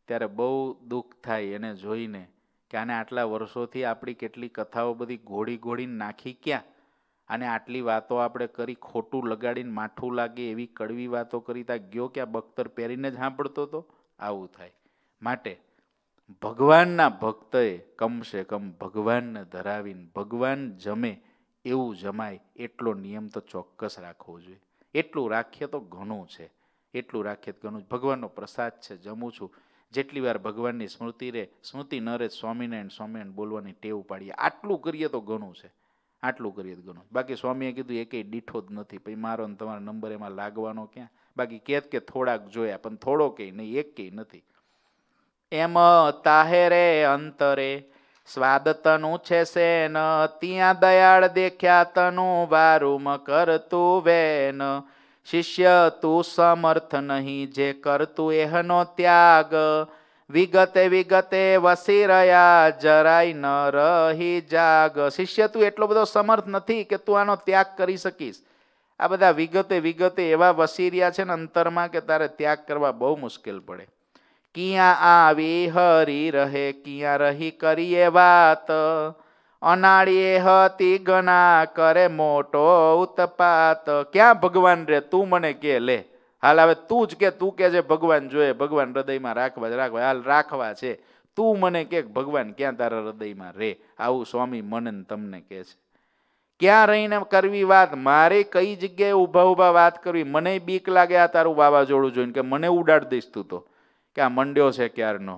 ત્યારે બહુ દુઃખ થાય એને જોઈને કે આને આટલા વર્ષોથી આપણી કેટલી કથાઓ બધી ઘોડી ઘોડીને નાખી ક્યાં, અને આટલી વાતો આપણે કરી, ખોટું લગાડીને માઠું લાગે એવી કડવી વાતો કરી, ત્યાં ગયો ક્યાં બખ્તર પહેરીને જ સાંભળતો હતો. આવું થાય. માટે ભગવાનના ભક્તએ કમસે કમ ભગવાનને ધરાવીને ભગવાન જમે એવું જમાય એટલો નિયમ તો ચોક્કસ રાખવો જોઈએ. એટલું રાખીએ તો ઘણું છે, એટલું રાખીએ તો ઘણું. ભગવાનનો પ્રસાદ છે, જમું છું, જેટલી વાર ભગવાનની સ્મૃતિ રહે, સ્મૃતિ ન રહે સ્વામિનારાયણ સ્વામિનારાયણ બોલવાની ટેવ પાડીએ. આટલું કરીએ તો ઘણું છે, આટલું કરીએ તો ઘણું. બાકી સ્વામીએ કીધું એકેય દીઠો જ નથી, પછી મારો ને તમારો નંબર એમાં લાગવાનો ક્યાં. બાકી કહેત કે થોડાક જોયા, પણ થોડો કંઈ નહીં, એક કંઈ નથી. એમ તાહેરે અંતરે સ્વાદ તનું છે સેન, ત્યાં દયાળ દેખ્યા તનું વારુમ કરતું વેન. શિષ્ય તું સમર્થ નહીં જે કરતું એહનો ત્યાગ, વિગતે વિગતે વસી રહ્યા જરાય ન રહી જાગ. શિષ્ય તું એટલો બધો સમર્થ નથી કે તું આનો ત્યાગ કરી શકીશ. આ બધા વિગતે વિગતે એવા વસી રહ્યા છે ને અંતરમાં કે તારે ત્યાગ કરવા બહુ મુશ્કેલ પડે. કિયાં આવી હરી રહે કિયાં રહી કરીએ વાત, અનાળીએ હતી ગના કરે મોટો ઉત્પાત. ક્યાં ભગવાન રે તું મને કે લે, હાલ હવે તું જ કે, તું કે છે ભગવાન જોઈએ, ભગવાન હૃદયમાં રાખવા જ રાખવા, હાલ રાખવા છે, તું મને કે ભગવાન ક્યાં તારા હૃદયમાં રે. આવું સ્વામી મને તમને કે છે. ક્યાં રહીને કરવી વાત, મારે કઈ જગ્યાએ ઊભા ઊભા વાત કરવી, મને બીક લાગે આ તારું વાવાઝોડું જોઈને કે મને ઉડાડ દઈશ તું તો, કે આ મંડ્યો છે ક્યારનો.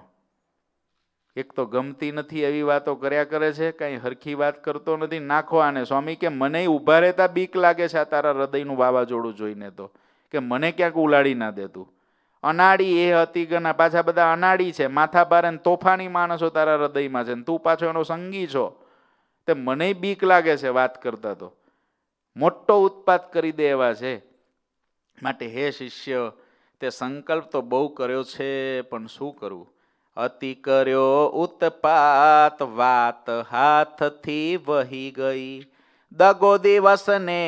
એક તો ગમતી નથી એવી વાતો કર્યા કરે છે, કઈ હરખી વાત કરતો નથી. નાખો આને. સ્વામી કે મને ઊભા રહેતા બીક લાગે છે આ તારા હૃદયનું વાવાઝોડું જોઈને, તો કે મને ક્યાંક ઉલાડી ના દેતું. અનાડી એ હતી ગના, પાછા બધા અનાડી છે, માથા ભારે તોફાની માણસો તારા હૃદયમાં છે, તું પાછો એનો સંગી છો, તે મને બીક લાગે છે વાત કરતા, તો મોટો ઉત્પાત કરી દે એવા છે. માટે હે શિષ્ય, તે સંકલ્પ તો બહુ કર્યો છે, પણ શું કરવું. અતિ કર્યો ઉત્પાત વાત હાથથી વહી ગઈ, દગો દિવસ ને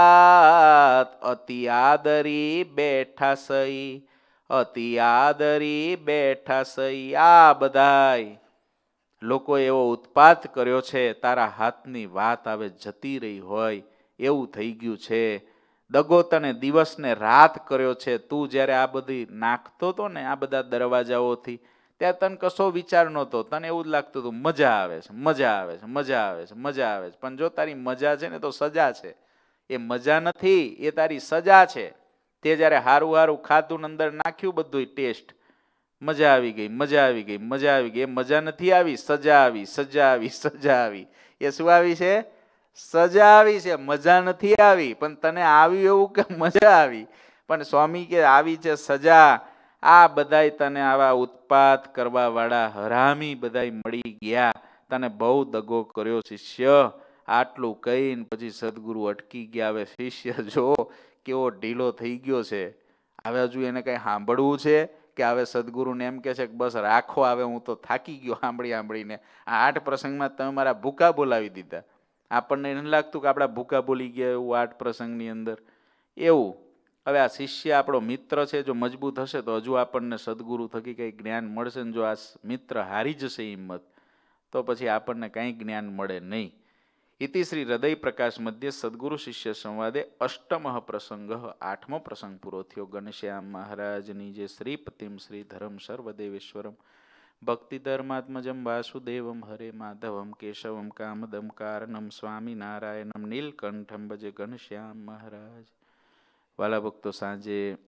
રાત અતિ આદરી બેઠા સઈ, અતિ આદરી બેઠા સઈ. આ બધાય લોકો એવો ઉત્પાત કર્યો છે, તારા હાથની વાત હવે જતી રહી હોય એવું થઈ ગયું છે. દગો તને દિવસ ને રાત કર્યો છે. તું જ્યારે આ બધી નાખતો હતો ને આ બધા દરવાજાઓથી, ત્યાં તને કશો વિચાર નહોતો, તને એવું જ લાગતું હતું મજા આવે છે, મજા આવે છે, મજા આવે છે, મજા આવે છે. પણ જો તારી મજા છે ને તો સજા છે. એ મજા નથી, એ તારી સજા છે. તે જ્યારે હારું હારું ખાધું અંદર નાખ્યું બધું ટેસ્ટ, મજા આવી ગઈ, મજા આવી ગઈ, મજા આવી ગઈ. એ મજા નથી આવી, સજા આવી, સજા આવી, સજા આવી. એ શું આવી છે? સજા આવી છે, મજા નથી આવી. પણ તને આવ્યું એવું કે મજા આવી, પણ સ્વામી કે આવી છે સજા. આ બધાય તને આવા ઉત્પાત કરવા વાળા હરામી બધાય મળી ગયા, તને બહુ દગો કર્યો શિષ્ય. આટલું કહીને પછી સદગુરુ અટકી ગયા. હવે શિષ્ય જો કેવો ઢીલો થઈ ગયો છે. હવે હજુ એને કઈ સાંભળવું છે કે હવે સદગુરુને એમ કે છે કે બસ રાખો, હવે હું તો થાકી ગયો સાંભળી સાંભળીને. આ આઠ પ્રસંગમાં તમે મારા ભૂકા બોલાવી દીધા. આપણને નથી લાગતું કે આપણા ભૂકા બોલી ગયા એવું આઠ પ્રસંગની અંદર એવું. હવે આ શિષ્ય આપણો મિત્ર છે, જો મજબૂત હશે તો હજુ આપણને સદગુરુ થકી કંઈ જ્ઞાન મળશે ને જો આ મિત્ર હારી જશે હિંમત, તો પછી આપણને કંઈ જ્ઞાન મળે નહીં. ઇતિ શ્રી હૃદય પ્રકાશ મધ્ય સદગુરુ શિષ્ય સંવાદે અષ્ટમ પ્રસંગ, આઠમો પ્રસંગ પૂરો થયો. ઘનશ્યામ મહારાજની જે શ્રીપતિમ શ્રી ધરમ સર્વદેવેશ્વરમ ભક્તિ ધર્માત્મજમ વાસુદેવમ હરે માધવમ કેશવમ કામદમ કારણમ સ્વામિનારાયણમ નીલકંઠમ ભજે ઘનશ્યામ મહારાજ. વાલા ભક્તો, સાંજે